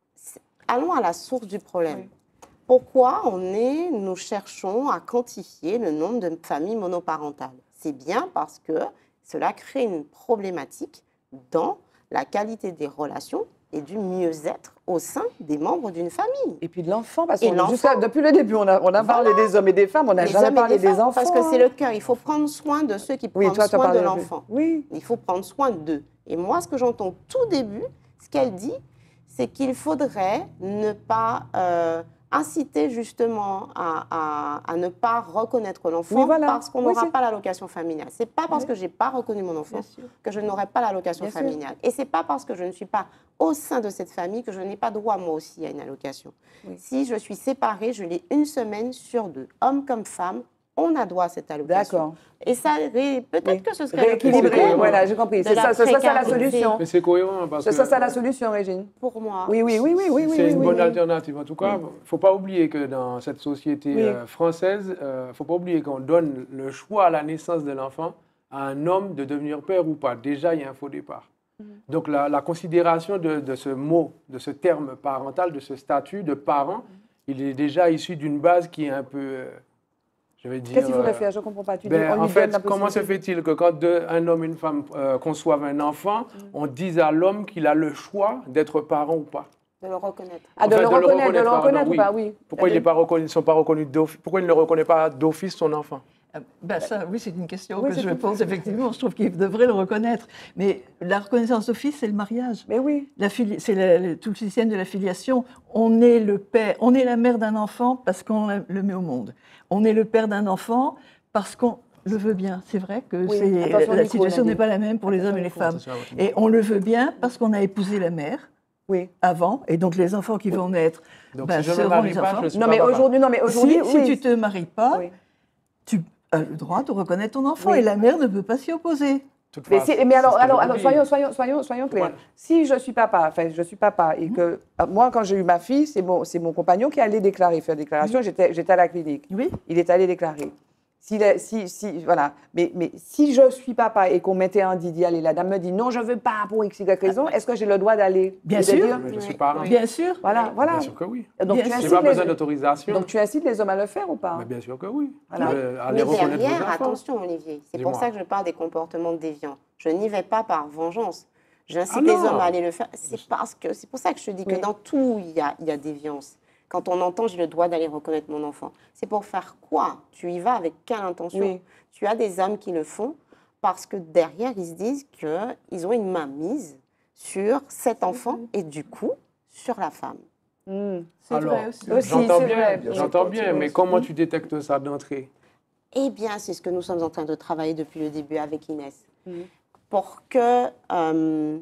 Speaker 3: allons à la source du problème.
Speaker 1: Oui.
Speaker 3: Pourquoi on est, nous cherchons à quantifier le nombre de familles monoparentales? C'est bien parce que cela crée une problématique dans la qualité des relations et du mieux-être au sein des membres d'une famille.
Speaker 1: Et puis de l'enfant, parce
Speaker 3: Et
Speaker 1: que
Speaker 3: l'enfant.
Speaker 1: depuis le début, on a, on a parlé des hommes et des femmes, on n'a
Speaker 3: Les
Speaker 1: jamais
Speaker 3: hommes et
Speaker 1: parlé
Speaker 3: les
Speaker 1: des
Speaker 3: femmes,
Speaker 1: enfants.
Speaker 3: parce que c'est
Speaker 1: hein.
Speaker 3: le cœur. Il faut prendre soin de ceux qui
Speaker 1: Oui,
Speaker 3: prennent
Speaker 1: toi, tu as
Speaker 3: soin
Speaker 1: parlé
Speaker 3: de
Speaker 1: de-
Speaker 3: l'enfant.
Speaker 1: Oui.
Speaker 3: Il faut prendre soin d'eux. Et moi, ce que j'entends au tout début, ce qu'elle dit, c'est qu'il faudrait ne pas euh, inciter justement à, à- à ne pas reconnaître l'enfant
Speaker 1: Oui, voilà.
Speaker 3: parce qu'on
Speaker 1: Oui,
Speaker 3: n'aura
Speaker 1: c'est-
Speaker 3: pas l'allocation familiale. C'est pas parce
Speaker 1: Oui.
Speaker 3: que j'ai pas reconnu mon enfant
Speaker 1: Bien sûr.
Speaker 3: que je n'aurai pas l'allocation
Speaker 1: Bien sûr.
Speaker 3: familiale. Et c'est pas parce que je ne suis pas au sein de cette famille que je n'ai pas droit moi aussi à une allocation.
Speaker 1: Oui.
Speaker 3: Si je suis séparée, je l'ai une semaine sur deux. Homme comme femme, on a droit à cette allocation.
Speaker 1: D'accord.
Speaker 3: Et ça, ré- peut-être
Speaker 1: Oui.
Speaker 3: que ce serait le
Speaker 1: Rééquilibrer,
Speaker 3: problème
Speaker 1: voilà, j'ai compris.
Speaker 3: de
Speaker 1: C'est
Speaker 3: la
Speaker 1: ça, ce serait ça la
Speaker 3: précarité.
Speaker 1: solution.
Speaker 5: Mais c'est cohérent parce
Speaker 1: C'est
Speaker 5: que
Speaker 1: ça, ça la solution, Régine.
Speaker 3: pour moi.
Speaker 1: Oui, oui, oui, oui, oui. oui,
Speaker 5: c'est
Speaker 1: oui,
Speaker 5: une
Speaker 1: oui,
Speaker 5: bonne
Speaker 1: oui.
Speaker 5: alternative. En tout cas, il ne faut pas oublier que dans cette société
Speaker 1: Oui.
Speaker 5: euh, française, il ne faut pas oublier qu'on donne le choix à la naissance de l'enfant à un homme de devenir père ou pas. Déjà, il y a un faux départ. Donc la, la considération de, de ce mot, de ce terme parental, de ce statut de parent, il est déjà issu d'une base qui est un peu, euh, je vais dire...
Speaker 1: Qu'est-ce qu'il faudrait
Speaker 5: euh,
Speaker 1: faire? Je ne comprends pas. Tu dis,
Speaker 5: ben,
Speaker 1: on lui
Speaker 5: en
Speaker 1: donne
Speaker 5: fait,
Speaker 1: la
Speaker 5: comment se
Speaker 1: possibilité.
Speaker 5: fait-il que quand deux- un homme et une femme euh, conçoivent un enfant, on dise à l'homme qu'il a le choix d'être parent ou pas?
Speaker 3: De le reconnaître.
Speaker 1: Ah, de
Speaker 5: Enfin,
Speaker 1: le reconnaître, de le
Speaker 5: pardon,
Speaker 1: reconnaître ou
Speaker 5: oui.
Speaker 1: pas, oui.
Speaker 5: Pourquoi ils
Speaker 1: Eh
Speaker 5: ne pas reconnus- sont pas reconnus d'office? Pourquoi il ne reconnaît pas d'office son enfant?
Speaker 4: Ah, ben ça, oui, c'est une question
Speaker 1: Oui,
Speaker 4: que
Speaker 1: c'est
Speaker 4: je
Speaker 1: tout.
Speaker 4: pose effectivement. Je trouve qu'il devrait le reconnaître. Mais la reconnaissance d'office, c'est le mariage.
Speaker 1: Mais oui.
Speaker 4: La fili- c'est la- le- tout le système de la filiation. On est le père, on est la mère d'un enfant parce qu'on la- le met au monde. On est le père d'un enfant parce qu'on le veut bien. C'est vrai que
Speaker 1: Oui,
Speaker 4: c'est-
Speaker 1: attention au
Speaker 4: la
Speaker 1: micro,
Speaker 4: situation
Speaker 1: Nadine.
Speaker 4: n'est pas la même pour les hommes et les femmes.
Speaker 5: Attention à votre
Speaker 4: Et on le veut bien parce qu'on a épousé la mère
Speaker 1: Oui.
Speaker 4: avant, et donc les enfants qui vont naître
Speaker 5: Donc
Speaker 4: ben,
Speaker 5: si je ne me
Speaker 4: seront
Speaker 5: marie
Speaker 4: les
Speaker 5: pas,
Speaker 4: enfants.
Speaker 5: je suis
Speaker 1: Non,
Speaker 5: pas
Speaker 1: mais
Speaker 5: papa.
Speaker 1: aujourd'hui, non, mais aujourd'hui,
Speaker 4: Si, si
Speaker 1: oui.
Speaker 4: tu te maries pas,
Speaker 1: Oui.
Speaker 4: tu as le droit de reconnaître ton enfant
Speaker 1: Oui.
Speaker 4: et la mère ne peut pas s'y opposer.
Speaker 5: De toute
Speaker 1: Mais,
Speaker 5: façon,
Speaker 1: si- mais alors,
Speaker 5: c'est ce que
Speaker 1: alors,
Speaker 5: je
Speaker 1: alors
Speaker 5: vous dis.
Speaker 1: soyons, soyons, soyons, soyons clairs.
Speaker 5: Voilà.
Speaker 1: Si je suis papa, enfin, je suis papa, et que euh, moi, quand j'ai eu ma fille, c'est mon, c'est mon compagnon qui allait déclarer, faire déclaration. J'étais, j'étais à la clinique.
Speaker 4: Oui.
Speaker 1: Il est allé déclarer. Si, la- si, si, voilà. Mais, mais si je suis papa et qu'on mettait un Didier, et la dame me dit non, je veux pas pour X, Y raison, est-ce que j'ai le droit d'aller?
Speaker 4: Bien
Speaker 1: et de
Speaker 4: sûr.
Speaker 1: dire,
Speaker 5: Mais je suis
Speaker 3: Oui.
Speaker 5: parent.
Speaker 3: Oui.
Speaker 4: Bien sûr.
Speaker 1: Voilà, voilà.
Speaker 5: Bien sûr que oui.
Speaker 1: Donc,
Speaker 4: Bien
Speaker 1: tu
Speaker 4: sûr.
Speaker 5: J'ai
Speaker 1: incites
Speaker 5: pas besoin
Speaker 1: les,
Speaker 5: d'autorisation.
Speaker 1: donc tu incites les hommes à le faire ou pas?
Speaker 5: Mais bien sûr que oui.
Speaker 1: Voilà.
Speaker 5: Euh, à
Speaker 3: Mais
Speaker 5: les reconnaître vos
Speaker 3: derrière,
Speaker 5: enfants.
Speaker 3: attention Olivier, c'est pour
Speaker 5: Dis-moi.
Speaker 3: ça que je parle des comportements déviants. Je n'y vais pas par vengeance. J'incite
Speaker 5: Ah
Speaker 3: les
Speaker 5: non.
Speaker 3: hommes à aller le faire. C'est parce que c'est pour ça que je te dis
Speaker 1: Oui.
Speaker 3: que dans tout, il y a, il y a déviance. Quand on entend « j'ai le droit d'aller reconnaître mon enfant », c'est pour faire quoi? Tu y vas avec quelle intention?
Speaker 1: Oui.
Speaker 3: Tu as des hommes qui le font parce que derrière, ils se disent qu'ils ont une mainmise sur cet enfant et du coup, sur la femme.
Speaker 1: Mmh.
Speaker 4: C'est
Speaker 5: Alors,
Speaker 4: vrai aussi.
Speaker 1: Aussi,
Speaker 5: j'entends
Speaker 1: c'est
Speaker 5: bien,
Speaker 1: vrai.
Speaker 5: j'entends bien, mais comment tu détectes ça d'entrée?
Speaker 3: Eh bien, c'est ce que nous sommes en train de travailler depuis le début avec Inès.
Speaker 1: Mmh.
Speaker 3: Pour que, euh,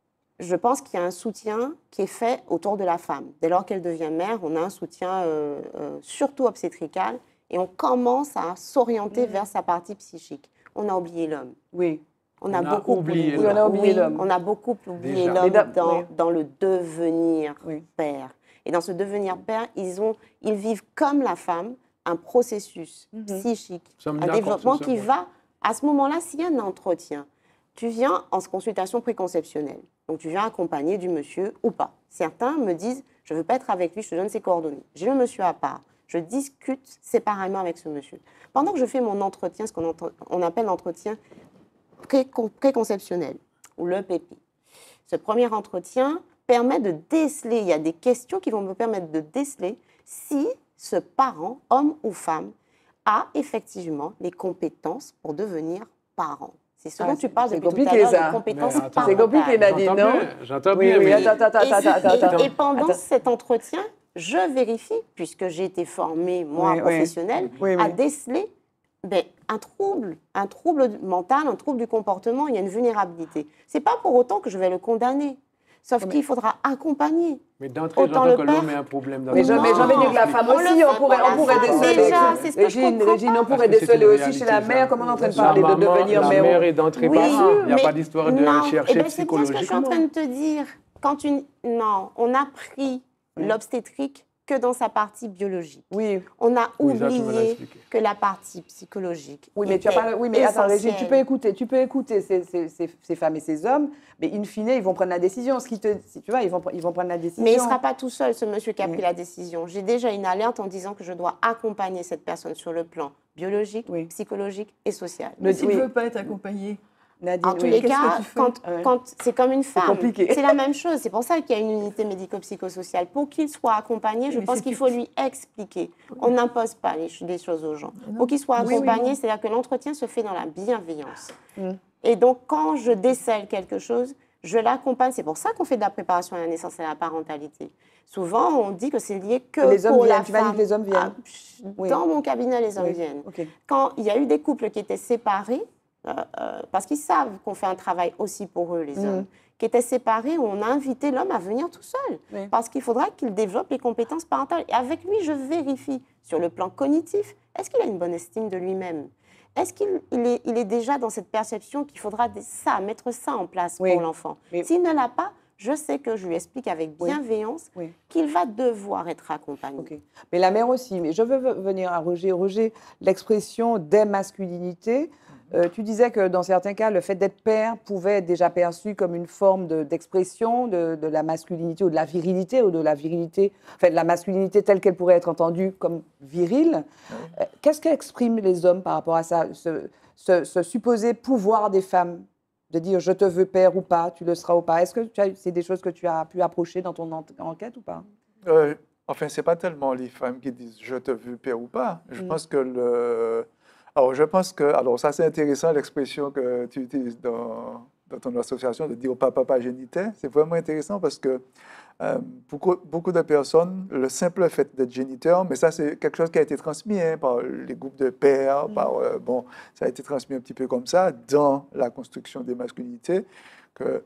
Speaker 3: je pense qu'il y a un soutien qui est fait autour de la femme. Dès lors qu'elle devient mère, on a un soutien euh, euh, surtout obstétrical et on commence à s'orienter mmh. vers sa partie psychique. On a oublié l'homme.
Speaker 1: Oui.
Speaker 3: On a,
Speaker 5: On a
Speaker 3: beaucoup
Speaker 5: oublié
Speaker 3: oublié,
Speaker 1: l'homme. Oui, on a oublié
Speaker 3: oui,
Speaker 1: l'homme.
Speaker 3: on a beaucoup oublié
Speaker 5: Déjà.
Speaker 3: l'homme
Speaker 1: Mais
Speaker 3: dans,
Speaker 1: oui.
Speaker 3: dans le devenir
Speaker 1: Oui.
Speaker 3: père. Et dans ce devenir père, ils, ont, ils vivent comme la femme un processus
Speaker 1: Mhm.
Speaker 3: psychique,
Speaker 5: Nous sommes
Speaker 3: un
Speaker 5: d'accord
Speaker 3: développement
Speaker 5: sur ce
Speaker 3: qui
Speaker 5: point.
Speaker 3: va, à ce moment-là, s'il y a un entretien, tu viens en consultation préconceptionnelle. Donc, tu viens accompagner du monsieur ou pas. Certains me disent, je ne veux pas être avec lui, je te donne ses coordonnées. J'ai le monsieur à part. Je discute séparément avec ce monsieur. Pendant que je fais mon entretien, ce qu'on entend- on appelle l'entretien précon- préconceptionnel, ou le P P. Ce premier entretien permet de déceler, il y a des questions qui vont me permettre de déceler si ce parent, homme ou femme, a effectivement les compétences pour devenir parent. C'est ce
Speaker 1: Ah,
Speaker 3: dont tu
Speaker 1: c'est-
Speaker 3: parles
Speaker 1: c'est
Speaker 3: depuis tout à
Speaker 1: compliqué,
Speaker 3: l'heure,
Speaker 1: ça.
Speaker 3: les compétences
Speaker 5: Mais attends.
Speaker 3: parentales.
Speaker 1: C'est compliqué, Nadine,
Speaker 5: J'entends
Speaker 1: non?
Speaker 5: bien, j'entends
Speaker 1: Oui,
Speaker 5: bien,
Speaker 1: oui,
Speaker 5: mais
Speaker 1: attends, attends,
Speaker 3: Et,
Speaker 1: attends,
Speaker 3: si-
Speaker 1: attends, attends.
Speaker 3: et- et pendant
Speaker 1: Attends.
Speaker 3: cet entretien, je vérifie, puisque j'ai été formée, moi,
Speaker 1: Oui, oui.
Speaker 3: professionnelle,
Speaker 1: Oui,
Speaker 3: à
Speaker 1: oui.
Speaker 3: déceler ben, un trouble, un trouble mental, un trouble du comportement, il y a une vulnérabilité. Ce n'est pas pour autant que je vais le condamner, sauf
Speaker 1: Mais-
Speaker 3: qu'il faudra accompagner.
Speaker 5: mais d'entrée,
Speaker 3: Autant
Speaker 5: j'entends
Speaker 3: le
Speaker 5: que
Speaker 3: père-
Speaker 5: l'homme est un problème dans
Speaker 1: Mais
Speaker 5: le
Speaker 1: je, mais
Speaker 3: Non.
Speaker 1: j'ai envie de dire que la femme
Speaker 3: On le
Speaker 1: aussi,
Speaker 3: fait
Speaker 1: on pourrait,
Speaker 3: pour la
Speaker 1: on pourrait
Speaker 3: femme,
Speaker 1: déceler.
Speaker 3: déjà, c'est ce que je
Speaker 1: Régine,
Speaker 3: comprends
Speaker 1: Régine, on
Speaker 3: pas.
Speaker 1: pourrait
Speaker 5: Parce que c'est
Speaker 1: déceler
Speaker 5: une
Speaker 1: aussi
Speaker 5: réalité,
Speaker 1: chez la
Speaker 5: ça.
Speaker 1: mère. Comment on est en train de
Speaker 5: La
Speaker 1: parler de
Speaker 5: maman,
Speaker 1: devenir
Speaker 5: la
Speaker 1: mère?
Speaker 5: mère est d'entrée
Speaker 3: Oui,
Speaker 5: parent. Il n'y a
Speaker 3: mais-
Speaker 5: pas d'histoire de
Speaker 3: non,
Speaker 5: chercher
Speaker 3: eh ben, c'est bien ce que je suis en train de te dire. Quand une... Non, on a pris
Speaker 1: Oui.
Speaker 3: l'obstétrique que dans sa partie biologique.
Speaker 1: Oui,
Speaker 3: On a
Speaker 5: Oui, ça, tu me l'as
Speaker 3: oublié
Speaker 5: expliqué.
Speaker 3: que la partie psychologique.
Speaker 1: oui, mais tu as
Speaker 3: était
Speaker 1: pas. le- Oui, mais attends, Régine, tu
Speaker 3: essentielle.
Speaker 1: peux écouter, tu peux écouter ces, ces, ces, ces femmes et ces hommes, mais in fine, ils vont prendre la décision. Ce qui te, si tu vois, ils vont, pre- ils vont prendre la décision.
Speaker 3: Mais il ne sera pas tout seul, ce monsieur qui a
Speaker 1: Oui.
Speaker 3: pris la décision. J'ai déjà une alerte en disant que je dois accompagner cette personne sur le plan biologique,
Speaker 1: Oui.
Speaker 3: psychologique et social.
Speaker 1: Le-
Speaker 4: Mais s'il ne
Speaker 1: oui.
Speaker 4: veut pas être accompagné,
Speaker 1: Nadine,
Speaker 3: En tous
Speaker 1: oui.
Speaker 3: les
Speaker 4: qu'est-ce que
Speaker 3: cas,
Speaker 4: tu fais?
Speaker 3: quand,
Speaker 1: Ouais.
Speaker 3: quand c'est comme une femme,
Speaker 1: compliqué.
Speaker 3: c'est la même chose. C'est pour ça qu'il y a une unité médico-psychosociale. Pour qu'il soit accompagné, je
Speaker 4: Mais
Speaker 3: pense
Speaker 4: c'est
Speaker 3: qu'il
Speaker 4: tout-
Speaker 3: faut lui expliquer. On n'impose pas les, ch- les choses aux gens.
Speaker 4: Non.
Speaker 3: Pour qu'il soit
Speaker 1: Oui, oui,
Speaker 3: accompagné,
Speaker 1: oui.
Speaker 3: c'est-à-dire que l'entretien se fait dans la bienveillance.
Speaker 1: Mm.
Speaker 3: Et donc, quand je décèle quelque chose, je l'accompagne. C'est pour ça qu'on fait de la préparation à la naissance et à la parentalité. Souvent, on dit que c'est lié que
Speaker 1: Les hommes
Speaker 3: pour la
Speaker 1: viennent, tu m'as dit
Speaker 3: femme.
Speaker 1: que les hommes viennent.
Speaker 3: Ah, pff,
Speaker 1: Oui.
Speaker 3: Dans mon cabinet, les hommes
Speaker 1: Oui.
Speaker 3: viennent.
Speaker 1: Ok.
Speaker 3: Quand il y a eu des couples qui étaient séparés, euh, euh, parce qu'ils savent qu'on fait un travail aussi pour eux, les
Speaker 1: Mhm.
Speaker 3: hommes, qui étaient séparés, où on a invité l'homme à venir tout seul.
Speaker 1: Oui.
Speaker 3: Parce qu'il faudra qu'il développe les compétences parentales. Et avec lui, je vérifie sur le plan cognitif, est-ce qu'il a une bonne estime de lui-même? Est-ce qu'il il est, il est déjà dans cette perception qu'il faudra des- ça, mettre ça en place
Speaker 1: Oui.
Speaker 3: pour l'enfant?
Speaker 1: Oui.
Speaker 3: S'il ne l'a pas, je sais que je lui explique avec
Speaker 1: Oui.
Speaker 3: bienveillance
Speaker 1: Oui.
Speaker 3: qu'il va devoir être accompagné.
Speaker 1: Ok. Mais la mère aussi. Mais je veux ve- venir à Roger. Roger, l'expression des masculinités. euh, tu disais que dans certains cas, le fait d'être père pouvait être déjà perçu comme une forme de- d'expression de, de la masculinité ou de la virilité, ou de la virilité, enfin de la masculinité telle qu'elle pourrait être entendue comme virile. Euh, Qu'est-ce qu'expriment les hommes par rapport à ça, ce, ce- ce supposé pouvoir des femmes de dire je te veux père ou pas, tu le seras ou pas. Est-ce que tu as- c'est des choses que tu as pu approcher dans ton en- enquête ou pas?
Speaker 2: Euh, enfin, ce n'est pas tellement les femmes qui disent je te veux père ou pas. Je
Speaker 1: Mm.
Speaker 2: pense que le. Alors, je pense que. Alors, ça, c'est intéressant, l'expression que tu utilises dans, dans ton association de dire papa, papa géniteur. C'est vraiment intéressant parce que euh, beaucoup, beaucoup de personnes, le simple fait d'être géniteur, mais ça, c'est quelque chose qui a été transmis hein, par les groupes de pères,
Speaker 1: Mm.
Speaker 2: par. euh, bon, ça a été transmis un petit peu comme ça dans la construction des masculinités. Que,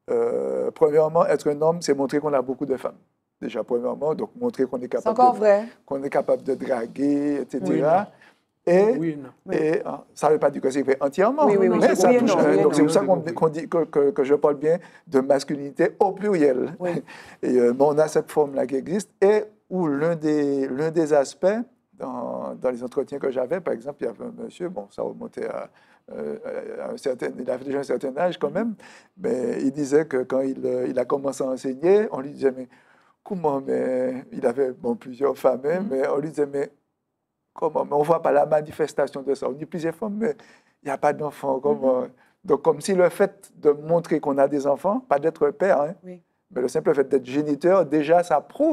Speaker 2: euh, premièrement, être un homme, c'est montrer qu'on a beaucoup de femmes. Déjà, premièrement, donc montrer qu'on est
Speaker 1: C'est
Speaker 2: capable
Speaker 1: encore
Speaker 2: de,
Speaker 1: vrai.
Speaker 2: qu'on est capable de draguer, et cetera.
Speaker 5: Oui,
Speaker 2: et
Speaker 5: Oui, non.
Speaker 2: et ah, ça ne veut pas dire que c'est vrai entièrement,
Speaker 1: Oui, oui, oui,
Speaker 2: mais
Speaker 1: c'est-
Speaker 2: ça
Speaker 1: oui et
Speaker 2: touche.
Speaker 1: non, oui et
Speaker 2: donc
Speaker 1: non.
Speaker 2: c'est pour ça
Speaker 5: Oui,
Speaker 2: qu'on
Speaker 5: oui.
Speaker 2: qu'on dit que, que- que je parle bien de masculinité au pluriel.
Speaker 1: Oui.
Speaker 2: Et euh, bon, on a cette forme-là qui existe et où l'un des, l'un des aspects dans, dans les entretiens que j'avais, par exemple, il y avait un monsieur, bon, ça remontait à, euh, à un certain, il avait déjà un certain âge quand même, mais il disait que quand il, euh, il a commencé à enseigner, on lui disait, mais comment, mais il avait bon, plusieurs femmes, hein, mais on lui disait, mais comment, mais on ne voit pas la manifestation de ça. On dit plusieurs femmes, mais il n'y a pas d'enfants. Comment? Donc, comme si le fait de montrer qu'on a des enfants, pas d'être père, hein,
Speaker 1: Oui.
Speaker 2: mais le simple fait d'être géniteur, déjà, ça prouve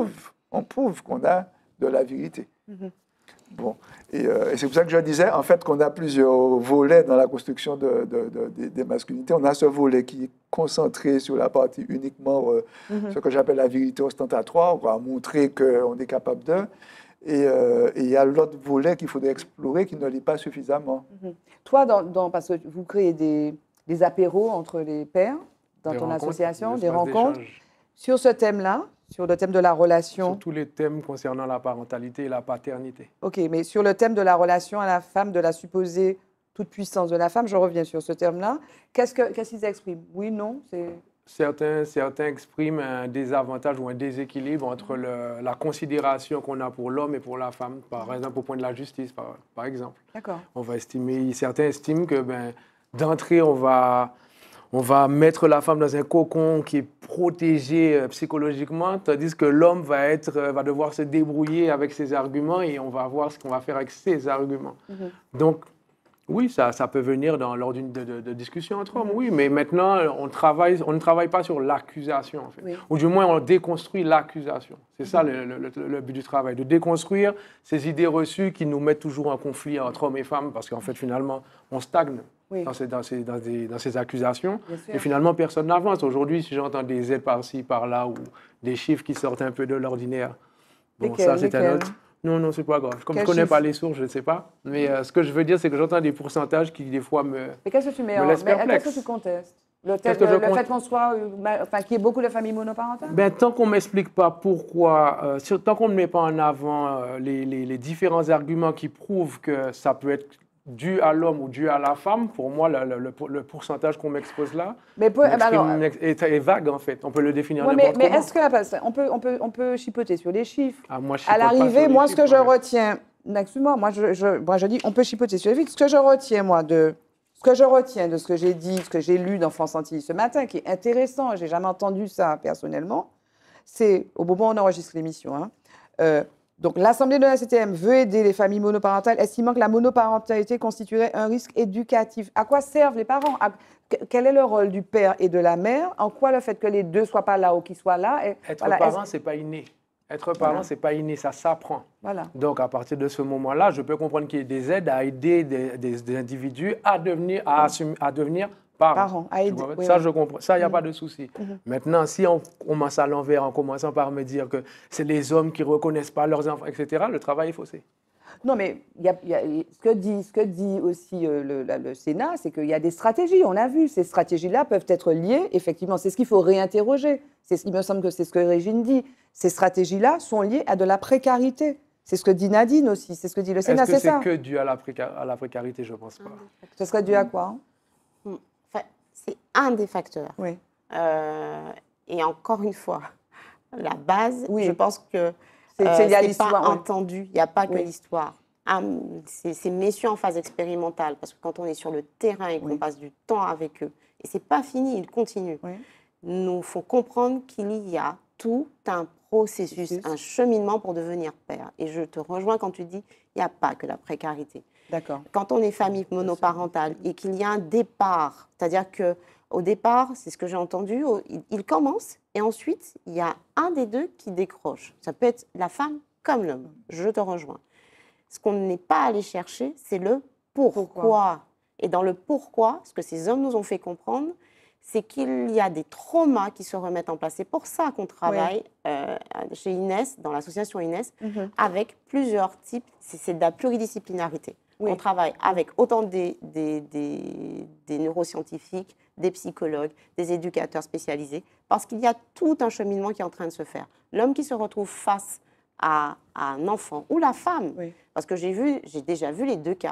Speaker 2: on prouve qu'on a de la vérité.
Speaker 1: Mm-hmm.
Speaker 2: Bon. Et, euh, et c'est pour ça que je disais, en fait, qu'on a plusieurs volets dans la construction de, de, de, de, des masculinités. On a ce volet qui est concentré sur la partie uniquement, euh, mm-hmm. ce que j'appelle la vérité ostentatoire, on va montrer qu'on est capable de. Et euh, il y a l'autre volet qu'il faudrait explorer qui ne l'est pas suffisamment.
Speaker 1: Mm-hmm. Toi, dans, dans, parce que vous créez des, des apéros entre les pères dans
Speaker 5: des
Speaker 1: ton association,
Speaker 5: des,
Speaker 1: des rencontres, sur ce thème-là, sur le thème de la relation.
Speaker 5: Sur tous les thèmes concernant la parentalité et la paternité.
Speaker 1: OK, mais sur le thème de la relation à la femme, de la supposée toute-puissance de la femme, je reviens sur ce terme-là. Qu'est-ce que, qu'est-ce qu'ils expriment? Oui, non, c'est...
Speaker 5: Certains, certains expriment un désavantage ou un déséquilibre entre le, la considération qu'on a pour l'homme et pour la femme, par exemple au point de la justice, par, par exemple.
Speaker 1: D'accord.
Speaker 5: On va estimer, certains estiment que ben, d'entrée, on va, on va mettre la femme dans un cocon qui est protégé euh, psychologiquement, tandis que l'homme va, être, euh, va devoir se débrouiller avec ses arguments et on va voir ce qu'on va faire avec ses arguments. Mm-hmm. Donc, oui, ça, ça peut venir dans, lors d'une de, de, de discussion entre hommes, oui, mais maintenant, on, travaille, on ne travaille pas sur l'accusation, en fait. Oui. Ou du moins, on déconstruit l'accusation. C'est ça le, le, le, le but du travail, de déconstruire ces idées reçues qui nous mettent toujours en conflit entre hommes et femmes, parce qu'en fait, finalement, on stagne oui. dans, ces, dans, ces, dans, des, dans ces accusations, et finalement, personne n'avance. Aujourd'hui, si j'entends des aides par-ci, par-là, ou des chiffres qui sortent un peu de l'ordinaire, bon, lesquels, ça, c'est un autre... Non, non, c'est pas grave. Comme Quel je ne connais chiffre? Pas les sources, je ne sais pas. Mais euh, ce que je veux dire, c'est que j'entends des pourcentages qui, des fois, me
Speaker 1: Mais qu'est-ce que tu mets en... Qu'est-ce que tu contestes? Le, que le, le fait qu'on soit... Enfin, qu'il y ait beaucoup de familles monoparentales?
Speaker 5: Ben, tant qu'on ne m'explique pas pourquoi, euh, sur, tant qu'on ne met pas en avant euh, les, les, les différents arguments qui prouvent que ça peut être dû à l'homme ou dû à la femme, pour moi, le, le, le pourcentage qu'on m'expose là
Speaker 1: mais pour, alors,
Speaker 5: est, est vague, en fait. On peut le définir
Speaker 1: ouais,
Speaker 5: n'importe
Speaker 1: mais,
Speaker 5: comment.
Speaker 1: Mais est-ce que, on peut, on, peut, on peut chipoter sur les chiffres?
Speaker 5: Ah, moi, je
Speaker 1: à l'arrivée, moi,
Speaker 5: chiffres,
Speaker 1: ce que je retiens... Excuse-moi, moi, je, je, moi, je dis, on peut chipoter sur les chiffres. Ce que je retiens, moi, de... Ce que je retiens de ce que j'ai dit, ce que j'ai lu dans France Antilles ce matin, qui est intéressant, je n'ai jamais entendu ça personnellement, c'est, au moment où on enregistre l'émission, hein, euh, donc, l'Assemblée de la C T M veut aider les familles monoparentales, estimant que la monoparentalité constituerait un risque éducatif. À quoi servent les parents? À, quel est le rôle du père et de la mère? En quoi le fait que les deux ne soient pas là ou qu'ils soient là et,
Speaker 5: Être
Speaker 1: voilà,
Speaker 5: parent, ce n'est pas inné. Être parent, voilà. ce n'est pas inné, ça s'apprend.
Speaker 1: Voilà.
Speaker 5: Donc, à partir de ce moment-là, je peux comprendre qu'il y ait des aides à aider des, des, des individus à devenir, à assumer, à devenir parents.
Speaker 1: Parents, à aider. Oui,
Speaker 5: ça,
Speaker 1: oui.
Speaker 5: je comprends. Ça, il n'y a mmh. pas de souci. Mmh. Maintenant, si on commence à l'envers en commençant par me dire que c'est les hommes qui ne reconnaissent pas leurs enfants, et cetera, le travail est faussé.
Speaker 1: Non, mais y a, y a, ce, que dit, ce que dit aussi euh, le, le, le Sénat, c'est qu'il y a des stratégies. On a vu, ces stratégies-là peuvent être liées. Effectivement, c'est ce qu'il faut réinterroger. C'est, il me semble que c'est ce que Régine dit. Ces stratégies-là sont liées à de la précarité. C'est ce que dit Nadine aussi. C'est ce que dit le Sénat,
Speaker 5: c'est ça.
Speaker 1: Est-ce
Speaker 5: que c'est que dû à la, préca- à la précarité? Je ne pense pas.
Speaker 1: Ce serait dû à quoi?
Speaker 3: Enfin, c'est un des facteurs.
Speaker 1: Oui.
Speaker 3: Euh, et encore une fois, la base, oui. je pense que
Speaker 1: c'est,
Speaker 3: euh,
Speaker 1: c'est,
Speaker 3: c'est pas oui. entendu. Il n'y a pas que oui. l'histoire. Ah, c'est, c'est messieurs en phase expérimentale, parce que quand on est sur le terrain et qu'on oui. passe du temps avec eux, et c'est pas fini, ils continuent, oui. nous font comprendre qu'il y a tout un processus, un cheminement pour devenir père. Et je te rejoins quand tu dis il n'y a pas que la précarité.
Speaker 1: D'accord.
Speaker 3: Quand on est famille monoparentale et qu'il y a un départ, c'est-à-dire qu'au départ, c'est ce que j'ai entendu, il, il commence et ensuite, il y a un des deux qui décroche. Ça peut être la femme comme l'homme. Je te rejoins. Ce qu'on n'est pas allé chercher, c'est le pourquoi. pourquoi. Et dans le pourquoi, ce que ces hommes nous ont fait comprendre, c'est qu'il y a des traumas qui se remettent en place. C'est pour ça qu'on travaille oui. euh, chez Inès, dans l'association Inès, mm-hmm. avec plusieurs types, c'est, c'est de la pluridisciplinarité. Oui. On travaille avec autant des, des, des, des neuroscientifiques, des psychologues, des éducateurs spécialisés, parce qu'il y a tout un cheminement qui est en train de se faire. L'homme qui se retrouve face à, à un enfant, ou la femme, oui. parce que j'ai, vu, j'ai déjà vu les deux cas,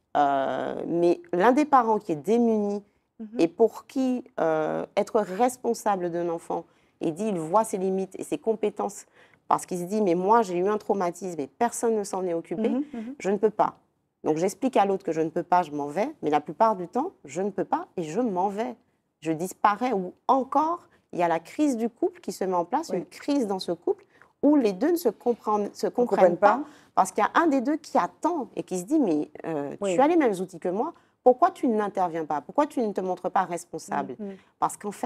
Speaker 3: euh, mais l'un des parents qui est démuni, Mm-hmm. et pour qui euh, être responsable d'un enfant, il dit, il voit ses limites et ses compétences, parce qu'il se dit, mais moi j'ai eu un traumatisme et personne ne s'en est occupé, mm-hmm. je ne peux pas. Donc j'explique à l'autre que je ne peux pas, je m'en vais, mais la plupart du temps, je ne peux pas et je m'en vais. Je disparais, ou encore, il y a la crise du couple qui se met en place, oui. une crise dans ce couple, où les deux ne se comprennent, se comprennent pas, pas, parce qu'il y a un des deux qui attend et qui se dit, mais euh, oui. tu as les mêmes outils que moi, pourquoi tu n'interviens pas? Pourquoi tu ne te montres pas responsable? mmh. Parce qu'en fait,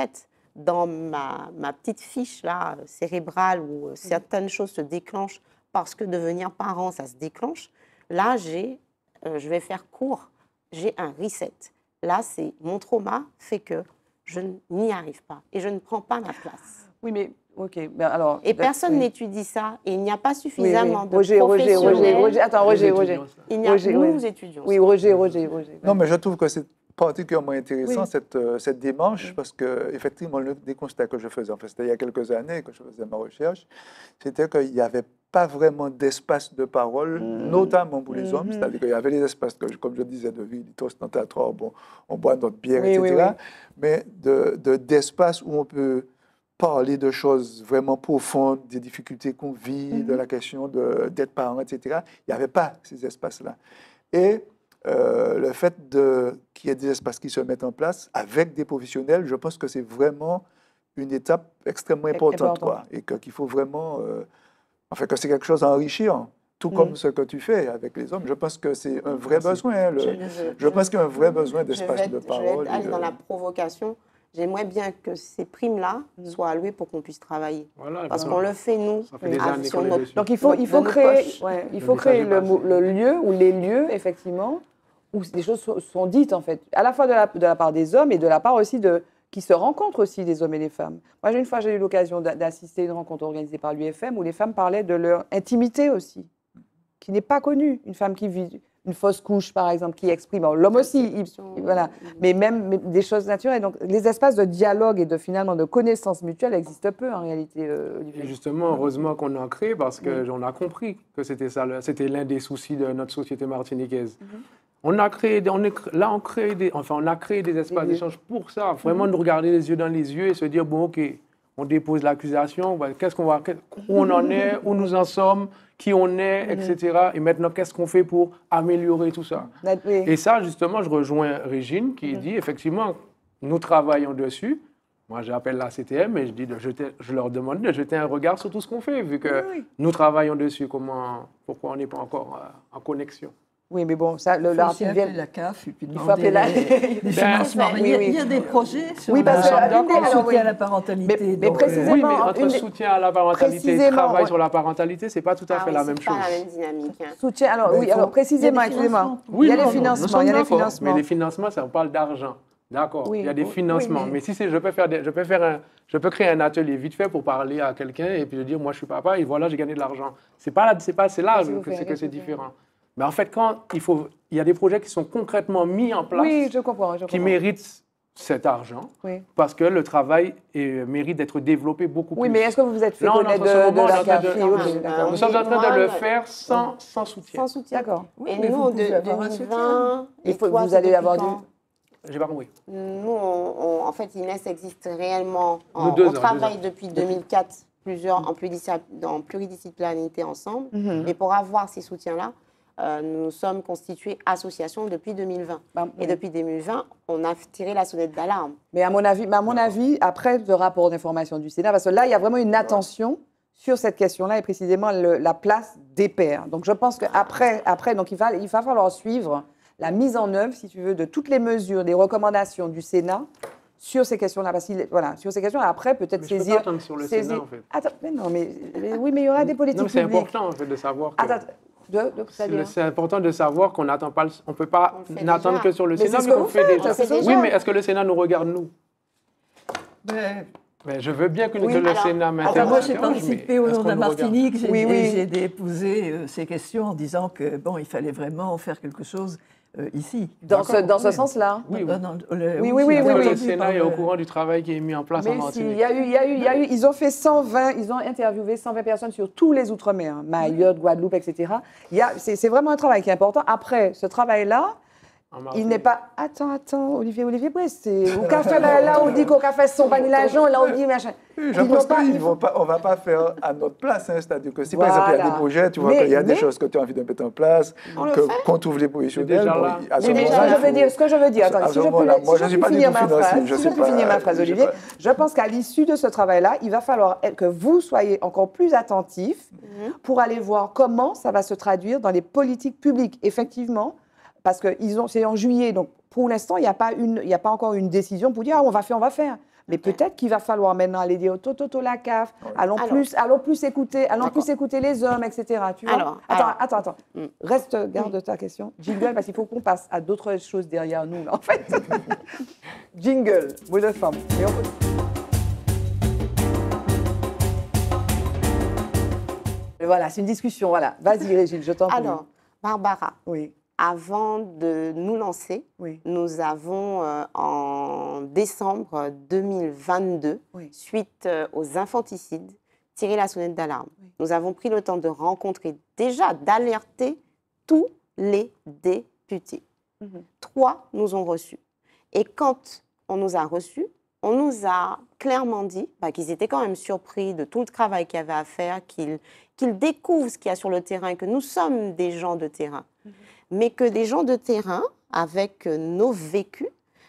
Speaker 3: dans ma, ma petite fiche là, cérébrale où euh, certaines choses se déclenchent parce que devenir parent, ça se déclenche, là, j'ai, euh, je vais faire court, j'ai un reset. Là, c'est mon trauma fait que je n'y arrive pas et je ne prends pas ma place.
Speaker 1: Oui, mais ok. Ben alors,
Speaker 3: Et personne
Speaker 1: oui.
Speaker 3: n'étudie ça et il n'y a pas
Speaker 1: Oui,
Speaker 3: suffisamment
Speaker 1: oui.
Speaker 3: de
Speaker 1: Roger, Roger,
Speaker 3: professionnels.
Speaker 1: Roger, Roger, attends, Roger, Roger.
Speaker 3: Il y a
Speaker 1: Roger,
Speaker 3: nous
Speaker 1: oui.
Speaker 3: étudions.
Speaker 1: Oui, Roger, Roger, Roger.
Speaker 2: Non, mais je trouve que c'est particulièrement intéressant,
Speaker 1: Oui.
Speaker 2: cette, euh, cette démarche,
Speaker 1: Oui.
Speaker 2: parce que, effectivement, l'un des constats que je faisais, en fait, c'était il y a quelques années que je faisais ma recherche, c'était qu'il n'y avait pas vraiment d'espace de parole,
Speaker 1: Mm.
Speaker 2: notamment pour les
Speaker 1: Mhm.
Speaker 2: hommes, c'est-à-dire qu'il y avait des espaces, que, comme je disais, de vie ostentatoire, bon, on boit notre bière,
Speaker 1: Oui,
Speaker 2: et
Speaker 1: oui,
Speaker 2: cetera,
Speaker 1: oui.
Speaker 2: mais de, de, d'espaces où on peut parler de choses vraiment profondes, des difficultés qu'on vit,
Speaker 1: Mhm.
Speaker 2: de la question de, d'être parent, et cetera. Il n'y avait pas ces espaces-là. Et euh, le fait de, qu'il y ait des espaces qui se mettent en place avec des professionnels, je pense que c'est vraiment une étape extrêmement importante,
Speaker 1: Important.
Speaker 2: quoi, et que, qu'il faut vraiment, euh, enfin, que c'est quelque chose à enrichir, tout
Speaker 1: Mm.
Speaker 2: comme ce que tu fais avec les hommes. Je pense que c'est un vrai
Speaker 5: Merci.
Speaker 2: besoin. hein, le-
Speaker 3: Je-
Speaker 2: je,
Speaker 3: je-
Speaker 2: pense qu'il y a un vrai besoin
Speaker 3: Je
Speaker 2: d'espace
Speaker 3: vais,
Speaker 2: de
Speaker 3: je
Speaker 2: parole.
Speaker 3: vais
Speaker 2: et
Speaker 3: aller
Speaker 2: de-
Speaker 3: dans la provocation. J'aimerais bien que ces primes-là
Speaker 1: Mm.
Speaker 3: soient allouées pour qu'on puisse travailler.
Speaker 5: Voilà,
Speaker 3: Parce
Speaker 5: ça-
Speaker 3: qu'on le fait, nous,
Speaker 5: Ça fait des
Speaker 3: à-
Speaker 5: années
Speaker 3: sur
Speaker 5: qu'on est
Speaker 3: notre-
Speaker 5: dessus.
Speaker 1: Donc il faut,
Speaker 3: de
Speaker 1: il faut
Speaker 3: nos
Speaker 1: créer,
Speaker 3: poches.
Speaker 1: ouais, il
Speaker 5: Le
Speaker 1: faut créer
Speaker 5: message
Speaker 1: le,
Speaker 5: est
Speaker 1: mo-
Speaker 5: passé.
Speaker 1: le lieu ou les lieux, effectivement, où des choses so- sont dites, en fait, à la fois de la, de la part des hommes et de la part aussi de... qui se rencontrent aussi, des hommes et des femmes. Moi, j'ai une fois, j'ai eu l'occasion d'a- d'assister à une rencontre organisée par l'U F M où les femmes parlaient de leur intimité aussi, qui n'est pas connue. Une femme qui vit une fausse couche, par exemple, qui exprime... alors, l'homme aussi, il- il- voilà. Mais même mais des choses naturelles. Donc, les espaces de dialogue et de, finalement, de connaissance mutuelle existent peu, en réalité, euh, Olivier.
Speaker 5: Et justement, heureusement qu'on a créé parce qu'on a compris que c'était ça, le- c'était l'un des soucis de notre société martiniquaise. On a créé, des- on est, là, on crée des, enfin, on a créé des espaces
Speaker 1: Des lieux.
Speaker 5: d'échange pour ça, vraiment de regarder les yeux dans les yeux et se dire bon, ok, on dépose l'accusation, ben, qu'est-ce qu'on va, où on en est, où nous en sommes, qui on est, et cetera. Et maintenant, qu'est-ce qu'on fait pour améliorer tout ça?
Speaker 1: Oui.
Speaker 5: Et ça, justement, je rejoins Régine qui dit effectivement, nous travaillons dessus. Moi, j'appelle la C T M et je, dis de jeter, je leur demande de jeter un regard sur tout ce qu'on fait, vu que
Speaker 1: Oui, oui.
Speaker 5: nous travaillons dessus. Comment, pourquoi on n'est pas encore euh, en connexion?
Speaker 1: Oui, mais bon, ça, le,
Speaker 4: Il faut aussi
Speaker 1: l'article
Speaker 4: appeler
Speaker 1: vient...
Speaker 4: la C A F et puis
Speaker 1: Il faut
Speaker 4: demander
Speaker 1: appeler la...
Speaker 4: les, les financements.
Speaker 1: oui,
Speaker 4: il, y a,
Speaker 1: oui.
Speaker 4: il y a des projets sur
Speaker 1: Oui, parce
Speaker 4: la-
Speaker 1: que,
Speaker 4: sur
Speaker 1: une des-
Speaker 4: le
Speaker 1: alors,
Speaker 4: soutien
Speaker 1: oui.
Speaker 4: à la parentalité.
Speaker 1: Mais- mais
Speaker 4: donc,
Speaker 1: précisément,
Speaker 5: Oui, mais
Speaker 1: une
Speaker 5: entre
Speaker 1: des-
Speaker 5: soutien à la parentalité et
Speaker 1: précisément,
Speaker 5: travail
Speaker 1: ouais.
Speaker 5: sur la parentalité, c'est pas tout à
Speaker 3: Ah
Speaker 5: fait
Speaker 3: oui,
Speaker 5: la
Speaker 3: c'est
Speaker 5: même
Speaker 3: pas
Speaker 5: chose.
Speaker 3: la même dynamique. hein.
Speaker 1: Soutien, alors
Speaker 2: Mais
Speaker 1: oui,
Speaker 2: il faut-
Speaker 1: alors précisément,
Speaker 4: il y a des
Speaker 1: excusez-moi.
Speaker 4: financements.
Speaker 1: Il y a
Speaker 5: non,
Speaker 1: les
Speaker 5: non,
Speaker 1: financements,
Speaker 5: nous sommes
Speaker 1: il y a les
Speaker 5: d'accord,
Speaker 1: financements.
Speaker 5: Mais les financements, ça on parle d'argent. D'accord.
Speaker 1: Oui,
Speaker 5: il y a des
Speaker 1: oui,
Speaker 5: financements.
Speaker 1: oui, mais-
Speaker 5: mais... si c'est, je peux faire, des- je peux faire un, je peux créer un atelier vite fait pour parler à quelqu'un et puis lui dire, moi je suis papa et voilà, j'ai gagné de l'argent. C'est pas là, c'est pas, c'est là
Speaker 1: Qu'est-ce que vous
Speaker 5: que
Speaker 1: faites,
Speaker 5: c'est, que
Speaker 1: qu'est-ce
Speaker 5: c'est
Speaker 1: que vous
Speaker 5: différent. Mais en fait, quand il faut, il y a des projets qui sont concrètement mis en place,
Speaker 1: Oui, je comprends. Je
Speaker 5: qui
Speaker 1: comprends.
Speaker 5: méritent cet argent,
Speaker 1: Oui.
Speaker 5: parce que le travail est- mérite d'être développé beaucoup
Speaker 1: Oui,
Speaker 5: plus.
Speaker 1: mais est-ce que vous vous êtes fait
Speaker 5: Là, on est
Speaker 1: connaître
Speaker 5: en ce
Speaker 1: de,
Speaker 5: moment,
Speaker 1: de la
Speaker 5: on est en train
Speaker 1: C A F?
Speaker 5: de-
Speaker 1: Oui, ok,
Speaker 3: Ah,
Speaker 1: d'accord.
Speaker 5: Nous sommes en train
Speaker 3: Moi,
Speaker 5: de le
Speaker 3: moi,
Speaker 5: faire sans, sans soutien.
Speaker 3: Sans soutien.
Speaker 1: D'accord.
Speaker 4: Oui,
Speaker 3: Et
Speaker 4: mais
Speaker 3: nous,
Speaker 4: vous
Speaker 3: en
Speaker 4: pouvez
Speaker 3: deux-
Speaker 4: avoir un soutien.
Speaker 3: deux mille vingt,
Speaker 1: Il
Speaker 3: et
Speaker 1: faut-
Speaker 3: toi,
Speaker 1: vous
Speaker 3: c'est
Speaker 1: allez
Speaker 3: depuis
Speaker 1: avoir
Speaker 3: quand
Speaker 1: du-
Speaker 5: J'ai pas compris.
Speaker 3: Nous, on- on- en fait, Inès existe réellement. En-
Speaker 5: Nous, deux
Speaker 3: on
Speaker 5: ans,
Speaker 3: travaille
Speaker 5: deux ans.
Speaker 3: depuis deux mille quatre plusieurs, en pluridisci- dans pluridisciplinarité ensemble.
Speaker 1: Mhm.
Speaker 3: Et pour avoir ces soutiens-là, euh, nous sommes constitués association depuis deux mille vingt.
Speaker 1: Bah,
Speaker 3: Et
Speaker 1: oui.
Speaker 3: depuis deux mille vingt, on a tiré la sonnette d'alarme.
Speaker 1: Mais à mon avis, mais à mon avis, après le rapport d'information du Sénat, parce que là, il y a vraiment une attention sur cette question-là et précisément le- la place des pairs. Donc, je pense qu'après, après, donc il va, il va falloir suivre la mise en œuvre, si tu veux, de toutes les mesures, des recommandations du Sénat sur ces questions-là. Parce qu'il, voilà, sur ces questions-là, après, peut-être
Speaker 5: Mais je peux
Speaker 1: saisir.
Speaker 5: pas attendre sur le
Speaker 1: saisir-
Speaker 5: Sénat, en fait.
Speaker 1: Attends, mais non, mais, mais oui, mais il y aura des politiques
Speaker 5: Non, mais c'est
Speaker 1: publiques.
Speaker 5: important en fait de savoir que
Speaker 1: Attends, de, de,
Speaker 5: c'est,
Speaker 1: c'est-à-dire
Speaker 5: c'est important de savoir qu'on n'attend pas, le- on peut pas
Speaker 3: On le fait
Speaker 5: n'attendre
Speaker 3: déjà.
Speaker 5: que sur le
Speaker 1: Mais
Speaker 5: Sénat,
Speaker 1: c'est ce
Speaker 5: mais
Speaker 1: que
Speaker 5: on
Speaker 1: vous
Speaker 5: le fait
Speaker 1: faites,
Speaker 5: déjà.
Speaker 1: on fait
Speaker 5: Oui,
Speaker 1: déjà.
Speaker 5: mais est-ce que le Sénat nous regarde nous?
Speaker 4: Ben,
Speaker 5: Mais je veux bien que,
Speaker 1: Oui,
Speaker 5: que le
Speaker 3: alors-
Speaker 5: Sénat
Speaker 4: Enfin,
Speaker 5: m'interroge.
Speaker 4: moi, j'ai
Speaker 5: mais
Speaker 4: participé au
Speaker 5: est-ce
Speaker 4: nom
Speaker 5: qu'on
Speaker 4: de la
Speaker 5: nous regarde?
Speaker 4: Martinique j'ai-
Speaker 1: Oui, oui.
Speaker 4: et j'ai déposé euh, ces questions en disant que bon, il fallait vraiment faire quelque chose euh, ici.
Speaker 1: dans ce,
Speaker 5: D'accord,
Speaker 1: dans ce
Speaker 4: oui.
Speaker 1: sens-là.
Speaker 5: Oui, oui.
Speaker 4: Dans- dans le-
Speaker 1: Oui, oui, oui,
Speaker 4: c'est
Speaker 1: oui,
Speaker 5: Que
Speaker 1: oui.
Speaker 5: le
Speaker 4: entendu
Speaker 5: Sénat
Speaker 4: par
Speaker 5: est au
Speaker 4: le-
Speaker 5: courant du travail qui est mis en place en
Speaker 1: Mais si,
Speaker 5: Martinique.
Speaker 1: il y a eu, il y a eu, il y a eu, ils ont fait cent vingt, ils ont interviewé cent vingt personnes sur tous les Outre-mer, hein, Mayotte, Guadeloupe, et cetera. Il y a, c'est, c'est vraiment un travail qui est important. Après, ce travail-là,
Speaker 5: en
Speaker 1: il
Speaker 5: Martinique.
Speaker 1: n'est pas... Attends, attends, Olivier, Olivier Brest, c'est... Au café, là, là, on dit qu'au café, son vanille l'agent, là, on dit machin.
Speaker 2: Oui,
Speaker 1: Ils
Speaker 2: je
Speaker 1: n'ont
Speaker 2: pense
Speaker 1: pas-
Speaker 2: qu'on
Speaker 1: ils
Speaker 2: ne
Speaker 1: vont-
Speaker 2: va pas faire à notre place. Hein, c'est-à-dire que si, par exemple, il y a
Speaker 1: Voilà.
Speaker 2: des projets, tu vois
Speaker 1: Mais-
Speaker 2: qu'il y a des
Speaker 1: mais-
Speaker 2: choses que tu as envie de mettre en place,
Speaker 3: On le
Speaker 2: que-
Speaker 3: fait.
Speaker 2: qu'on trouve les
Speaker 5: C'est
Speaker 2: professionnels.
Speaker 5: déjà
Speaker 2: bon,
Speaker 5: là.
Speaker 2: à ce
Speaker 1: Oui, mais
Speaker 2: moment-là,
Speaker 1: je, je
Speaker 2: il
Speaker 1: veux
Speaker 2: faut-
Speaker 1: dire, ce que je veux dire, attends,
Speaker 2: à
Speaker 1: si
Speaker 2: ce
Speaker 1: je peux,
Speaker 2: moment-là,
Speaker 1: si
Speaker 2: moi,
Speaker 1: je
Speaker 2: je suis
Speaker 1: peux
Speaker 2: pas du
Speaker 1: finir
Speaker 2: tout
Speaker 1: ma
Speaker 2: financier,
Speaker 1: phrase,
Speaker 2: je
Speaker 1: si
Speaker 2: sais
Speaker 1: je peux
Speaker 2: pas-
Speaker 1: finir ma phrase,
Speaker 2: je sais
Speaker 1: Olivier,
Speaker 2: pas.
Speaker 1: je pense qu'à l'issue de ce travail-là, il va falloir que vous soyez encore plus attentifs pour aller voir comment ça va se traduire dans les politiques publiques. Effectivement, parce que ils ont, c'est en juillet, donc pour l'instant, il n'y a pas une, il n'y a pas encore une décision pour dire ah, on va faire, on va faire. Mais
Speaker 3: Ok.
Speaker 1: peut-être qu'il va falloir maintenant aller dire toto, toto la C A F,
Speaker 2: Ouais.
Speaker 1: allons,
Speaker 3: Alors.
Speaker 1: plus, allons plus écouter, allons
Speaker 3: D'accord.
Speaker 1: plus écouter les hommes, et cetera. Tu vois
Speaker 3: Alors,
Speaker 1: attends,
Speaker 3: alors.
Speaker 1: attends, attends,
Speaker 3: Mm.
Speaker 1: Reste, garde ta question. Jingle, parce qu'il faut qu'on passe à d'autres choses derrière nous, là, en fait. Jingle, bruit de femme. Et on peut- Voilà, c'est une discussion, voilà. Vas-y, Régine, je t'en prie.
Speaker 3: Alors, Barbara,
Speaker 1: Oui,
Speaker 3: avant de nous lancer,
Speaker 1: oui.
Speaker 3: nous avons, euh, en décembre deux mille vingt-deux,
Speaker 1: Oui.
Speaker 3: suite euh, aux infanticides, tiré la sonnette d'alarme.
Speaker 1: Oui.
Speaker 3: Nous avons pris le temps de rencontrer, déjà d'alerter tous les députés.
Speaker 1: Mhm.
Speaker 3: Trois nous ont reçus. Et quand on nous a reçus, on nous a clairement dit bah, qu'ils étaient quand même surpris de tout le travail qu'il y avait à faire, qu'ils qu'ils découvrent ce qu'il y a sur le terrain, que nous sommes des gens de terrain.
Speaker 1: Mhm.
Speaker 3: Mais que des gens de terrain, avec euh, nos vécus,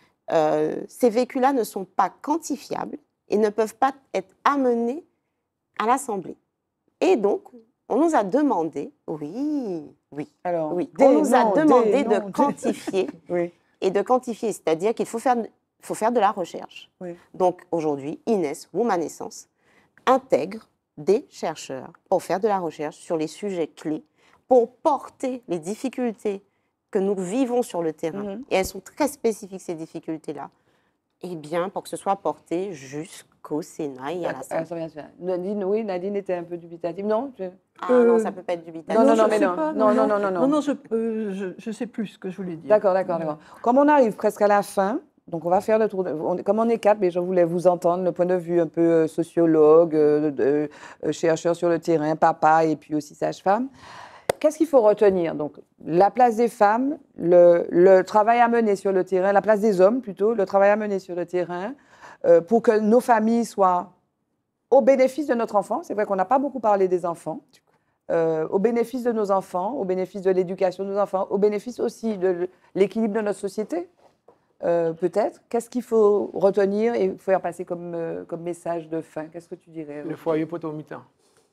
Speaker 3: euh, ces vécus-là ne sont pas quantifiables et ne peuvent pas être amenés à l'Assemblée. Et donc, on nous a demandé, oui, oui,
Speaker 1: Alors,
Speaker 3: oui,
Speaker 1: des
Speaker 3: on nous a
Speaker 1: noms,
Speaker 3: demandé
Speaker 1: des
Speaker 3: de
Speaker 1: noms, des-
Speaker 3: quantifier
Speaker 1: Oui,
Speaker 3: et de quantifier, c'est-à-dire qu'il faut faire, faut faire de la recherche.
Speaker 1: oui.
Speaker 3: Donc aujourd'hui, Inès Womanescence intègre des chercheurs pour faire de la recherche sur les sujets clés, pour porter les difficultés que nous vivons sur le terrain,
Speaker 1: Mhm.
Speaker 3: et elles sont très spécifiques ces difficultés-là, et bien pour que ce soit porté jusqu'au Sénat et à
Speaker 1: Ah,
Speaker 3: l'Assemblée.
Speaker 1: ça vient, ça vient. Nadine, oui, Nadine était un peu dubitative. Non tu-
Speaker 3: Ah
Speaker 4: Euh,
Speaker 3: non, ça peut pas être dubitatif.
Speaker 1: Non, non,
Speaker 4: je
Speaker 1: non, mais
Speaker 4: sais
Speaker 1: non.
Speaker 4: pas,
Speaker 1: Non, non, non, non, non.
Speaker 4: Non, non, je, euh, je, je sais plus ce que je voulais dire.
Speaker 1: D'accord, d'accord, d'accord. Comme on arrive presque à la fin, donc on va faire le tour. De, on- comme on est quatre, mais je voulais vous entendre le point de vue un peu euh, sociologue, euh, de- euh, chercheur sur le terrain, papa et puis aussi sage-femme. Qu'est-ce qu'il faut retenir? Donc, la place des femmes, le, le travail à mener sur le terrain, la place des hommes plutôt, le travail à mener sur le terrain, euh, pour que nos familles soient au bénéfice de notre enfant. C'est vrai qu'on n'a pas beaucoup parlé des enfants. Euh, au bénéfice de nos enfants, au bénéfice de l'éducation de nos enfants, au bénéfice aussi de l'équilibre de notre société, euh, peut-être. Qu'est-ce qu'il faut retenir et faire passer comme, euh, comme message de fin? Qu'est-ce que tu dirais?
Speaker 5: Le foyer potomitan.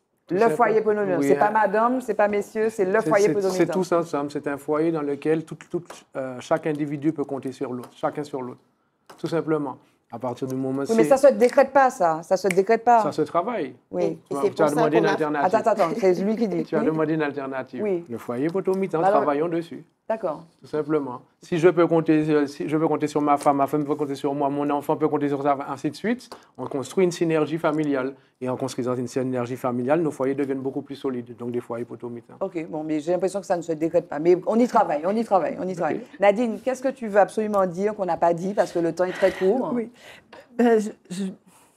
Speaker 1: Le foyer potomitan.
Speaker 5: Oui,
Speaker 1: C'est pas
Speaker 5: hein.
Speaker 1: madame, c'est pas messieurs, c'est le
Speaker 5: C'est-
Speaker 1: foyer
Speaker 5: c'est-
Speaker 1: potomitan.
Speaker 5: C'est tous ensemble. C'est un foyer dans lequel tout, tout, euh, chaque individu peut compter sur l'autre, chacun sur l'autre. Tout simplement. À partir du moment où
Speaker 1: Oui, mais ça ne se décrète pas, ça. Ça se décrète pas.
Speaker 5: ça se travaille.
Speaker 1: Oui.
Speaker 3: Et
Speaker 5: Tu, as-
Speaker 3: c'est
Speaker 5: tu as
Speaker 3: pour ça
Speaker 5: demandé une
Speaker 3: qu'on a-
Speaker 5: alternative.
Speaker 1: Attends, attends, attends, c'est lui qui dit.
Speaker 5: Tu as
Speaker 1: Oui.
Speaker 5: demandé une alternative.
Speaker 1: Oui.
Speaker 5: Le foyer potomitan,
Speaker 1: Alors-
Speaker 5: travaillons dessus.
Speaker 1: D'accord.
Speaker 5: Tout simplement. Si je peux compter, sur- si je peux compter sur ma femme, ma femme peut compter sur moi, mon enfant peut compter sur ça, ainsi de suite, on construit une synergie familiale. Et en construisant une synergie familiale, nos foyers deviennent beaucoup plus solides. Donc des foyers potomitans.
Speaker 1: Ok, bon, mais j'ai l'impression que ça ne se décrète pas. Mais on y travaille, on y travaille, on y travaille. Nadine, qu'est-ce que tu veux absolument dire qu'on n'a pas dit parce que le temps est très court?
Speaker 4: Oui. Ben, je- je-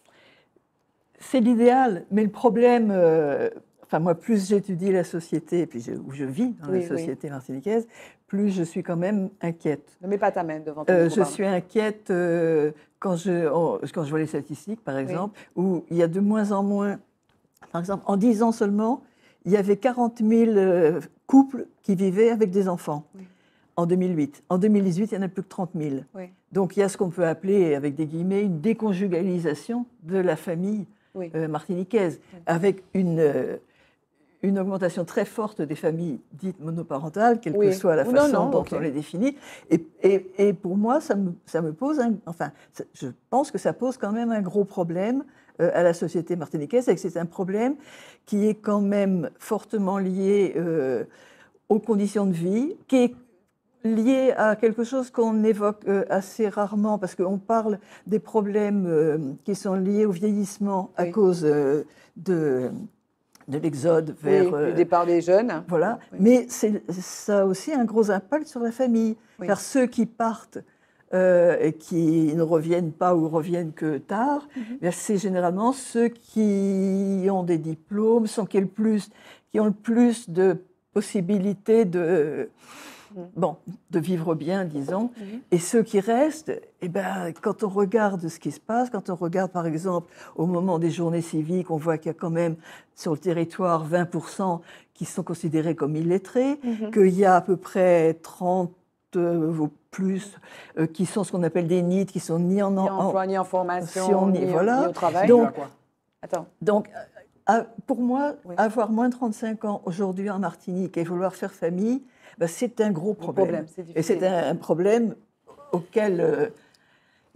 Speaker 4: C'est l'idéal, mais le problème, euh, enfin moi, plus j'étudie la société, et puis je- où je vis dans
Speaker 1: Oui,
Speaker 4: la société martiniquaise, plus je suis quand même inquiète.
Speaker 1: Ne mets pas ta main devant ton
Speaker 4: Euh,
Speaker 1: micro,
Speaker 4: je
Speaker 1: pardon.
Speaker 4: suis inquiète euh, quand, je, oh, quand je vois les statistiques, par exemple, où il y a de moins en moins, par exemple, en dix ans seulement, il y avait quarante mille euh, couples qui vivaient avec des enfants.
Speaker 1: Oui.
Speaker 4: En deux mille huit. En deux mille dix-huit, il n'y en a plus que trente mille.
Speaker 1: Oui.
Speaker 4: Donc il y a ce qu'on peut appeler, avec des guillemets, une déconjugalisation de la famille
Speaker 1: Oui.
Speaker 4: euh, martiniquaise, avec une, euh, une augmentation très forte des familles dites monoparentales, quelle
Speaker 1: Oui.
Speaker 4: que soit la
Speaker 1: Non,
Speaker 4: façon
Speaker 1: non,
Speaker 4: dont
Speaker 1: ok.
Speaker 4: on les définit. Et, et- et pour moi, ça me, ça me pose un... Enfin, ça- je pense que ça pose quand même un gros problème euh, à la société martiniquaise, et que c'est un problème qui est quand même fortement lié euh, aux conditions de vie, qui est lié à quelque chose qu'on évoque euh, assez rarement, parce qu'on parle des problèmes euh, qui sont liés au vieillissement à
Speaker 1: Oui.
Speaker 4: cause euh, de, de l'exode
Speaker 1: Oui,
Speaker 4: vers...
Speaker 1: du
Speaker 4: euh,
Speaker 1: départ des jeunes.
Speaker 4: voilà.
Speaker 1: Oui.
Speaker 4: Mais c'est- ça a aussi un gros impact sur la famille.
Speaker 1: Oui.
Speaker 4: Car ceux qui partent euh, et qui ne reviennent pas ou reviennent que tard,
Speaker 1: Mhm.
Speaker 4: bien, c'est généralement ceux qui ont des diplômes, sont qui, le plus, qui ont le plus de possibilités de,
Speaker 1: Mhm.
Speaker 4: bon, de vivre bien, disons.
Speaker 1: Mhm.
Speaker 4: Et ceux qui restent, eh ben, quand on regarde ce qui se passe, quand on regarde par exemple au moment des journées civiques, on voit qu'il y a quand même sur le territoire vingt pour cent qui sont considérés comme illettrés,
Speaker 1: Mhm.
Speaker 4: qu'il y a à peu près trente euh, ou plus euh, qui sont ce qu'on appelle des N I T, qui sont ni en,
Speaker 1: Ni
Speaker 4: en-
Speaker 1: emploi, ni en formation,
Speaker 4: si on y-
Speaker 1: ni,
Speaker 4: voilà.
Speaker 1: ni au travail.
Speaker 4: Donc-
Speaker 5: Tu as quoi?
Speaker 1: Attends.
Speaker 4: Donc, à- pour moi,
Speaker 1: Oui.
Speaker 4: avoir moins de trente-cinq ans aujourd'hui en Martinique et vouloir faire famille, ben, c'est un gros problème.
Speaker 1: problème, c'est
Speaker 4: et c'est
Speaker 1: difficile.
Speaker 4: un, un problème auquel euh,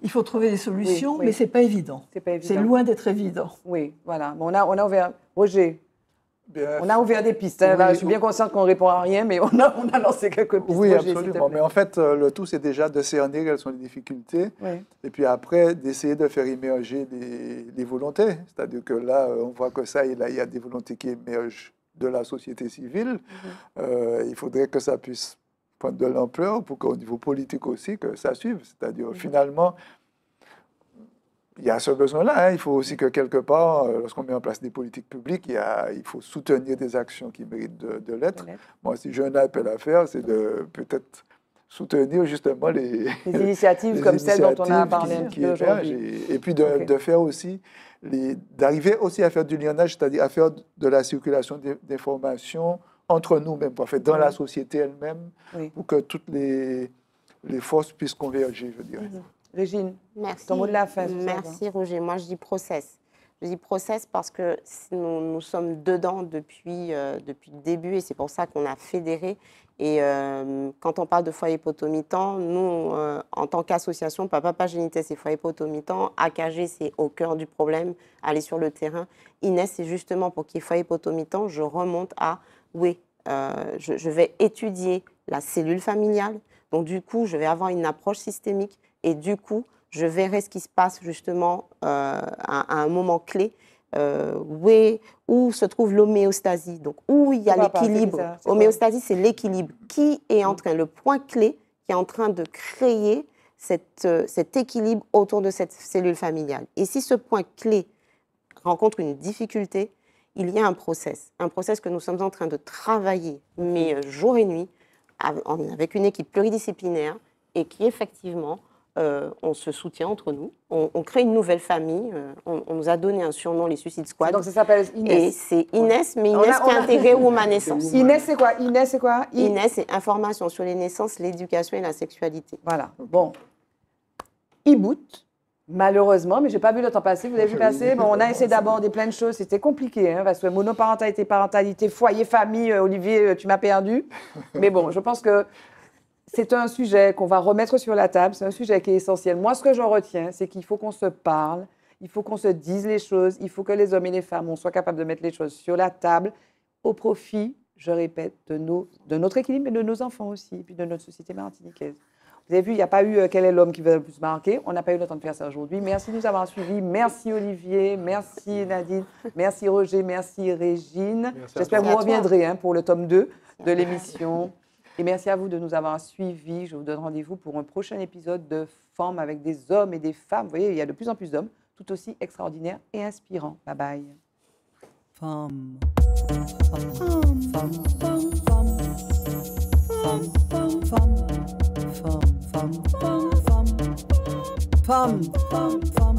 Speaker 4: Il faut trouver des solutions,
Speaker 1: Oui, oui.
Speaker 4: mais ce n'est pas évident.
Speaker 1: C'est pas évident.
Speaker 4: C'est loin d'être évident.
Speaker 1: Oui, voilà. Bon, on, a, on a ouvert... Roger,
Speaker 2: Bien,
Speaker 1: on a ouvert des pistes. Hein.
Speaker 2: Oui,
Speaker 1: Là, je suis
Speaker 2: oui.
Speaker 1: bien consciente qu'on ne répond à rien, mais on a, on a lancé quelques pistes.
Speaker 2: Oui,
Speaker 1: Roger, s'il te
Speaker 2: absolument.
Speaker 1: plaît.
Speaker 2: Mais en fait, euh, le tout, c'est déjà de cerner quelles sont les difficultés.
Speaker 1: Oui.
Speaker 2: Et puis après, d'essayer de faire émerger les, les volontés. C'est-à-dire que là, on voit que ça, il y a des volontés qui émergent de la société civile. Mm-hmm. euh, il faudrait que ça puisse prendre de l'ampleur pour qu'au niveau politique aussi, que ça suive. C'est-à-dire, mm-hmm. finalement, il y a ce besoin-là. Hein. Il faut aussi que quelque part, lorsqu'on met en place des politiques publiques, il, y a, il faut soutenir des actions qui méritent de, de l'être. Moi, si j'ai un appel à faire, c'est de peut-être soutenir justement les,
Speaker 1: les initiatives les comme celles dont on a parlé un peu aujourd'hui.
Speaker 2: Et, et puis de, okay. de faire aussi, d'arriver aussi à faire du lionnage, c'est-à-dire à faire de la circulation d'informations entre nous-mêmes, en fait, dans oui. la société elle-même, oui. pour que toutes les, les forces puissent converger, je dirais.
Speaker 1: Mm-hmm. Régine,
Speaker 3: merci.
Speaker 1: Ton mot de la fin.
Speaker 3: Merci, Roger. Moi, je dis process. Je dis process parce que nous, nous sommes dedans depuis, euh, depuis le début et c'est pour ça qu'on a fédéré. Et euh, quand on parle de foyer potomitan, nous, euh, en tant qu'association, Papa Pagénitès et Foyer potomitan, A K G, c'est au cœur du problème, aller sur le terrain. Inès, c'est justement pour qu'il y ait foyer potomitan, je remonte à, oui, euh, je, je vais étudier la cellule familiale. Donc, du coup, je vais avoir une approche systémique. Et du coup, je verrai ce qui se passe justement euh, à, à un moment clé, euh, où, est, où se trouve l'homéostasie, donc où il y a l'équilibre. Homéostasie, c'est l'équilibre. Qui est en train, le point clé qui est en train de créer cette, euh, cet équilibre autour de cette cellule familiale. Et si ce point clé rencontre une difficulté, il y a un process, un process que nous sommes en train de travailler, mais euh, jour et nuit, avec une équipe pluridisciplinaire et qui effectivement... Euh, on se soutient entre nous, on, on crée une nouvelle famille, euh, on, on nous a donné un surnom, les Suicide Squad.
Speaker 1: Donc ça s'appelle Inès.
Speaker 3: Et c'est Inès, mais Inès a, qui est intégrée au Woman Naissance.
Speaker 1: Inès c'est quoi Inès c'est quoi I...
Speaker 3: Inès c'est information sur les naissances, l'éducation et la sexualité.
Speaker 1: Voilà, bon. E-boot, malheureusement, mais je n'ai pas vu le temps passer, vous avez vu passer, bon, on a essayé d'aborder plein de choses, c'était compliqué, hein, parce que monoparentalité, parentalité, foyer, famille, euh, Olivier, tu m'as perdu. Mais bon, je pense que c'est un sujet qu'on va remettre sur la table, c'est un sujet qui est essentiel. Moi, ce que j'en retiens, c'est qu'il faut qu'on se parle, il faut qu'on se dise les choses, il faut que les hommes et les femmes, on soit capables de mettre les choses sur la table au profit, je répète, de, nos, de notre équilibre, mais de nos enfants aussi, et puis de notre société martiniquaise. Vous avez vu, il n'y a pas eu euh, quel est l'homme qui va le plus marquer. On n'a pas eu le temps de faire ça aujourd'hui. Merci de nous avoir suivis. Merci Olivier, merci Nadine, merci Roger, merci Régine. J'espère que vous reviendrez hein, pour le tome deux de l'émission. Et merci à vous de nous avoir suivis. Je vous donne rendez-vous pour un prochain épisode de Femmes avec des hommes et des femmes. Vous voyez, il y a de plus en plus d'hommes, tout aussi extraordinaires et inspirants. Bye bye. Femmes. Femmes. Femmes. Femmes. Femmes. Femmes. Femmes. Femmes. Femmes. Femmes. Femmes. Femmes. Femmes.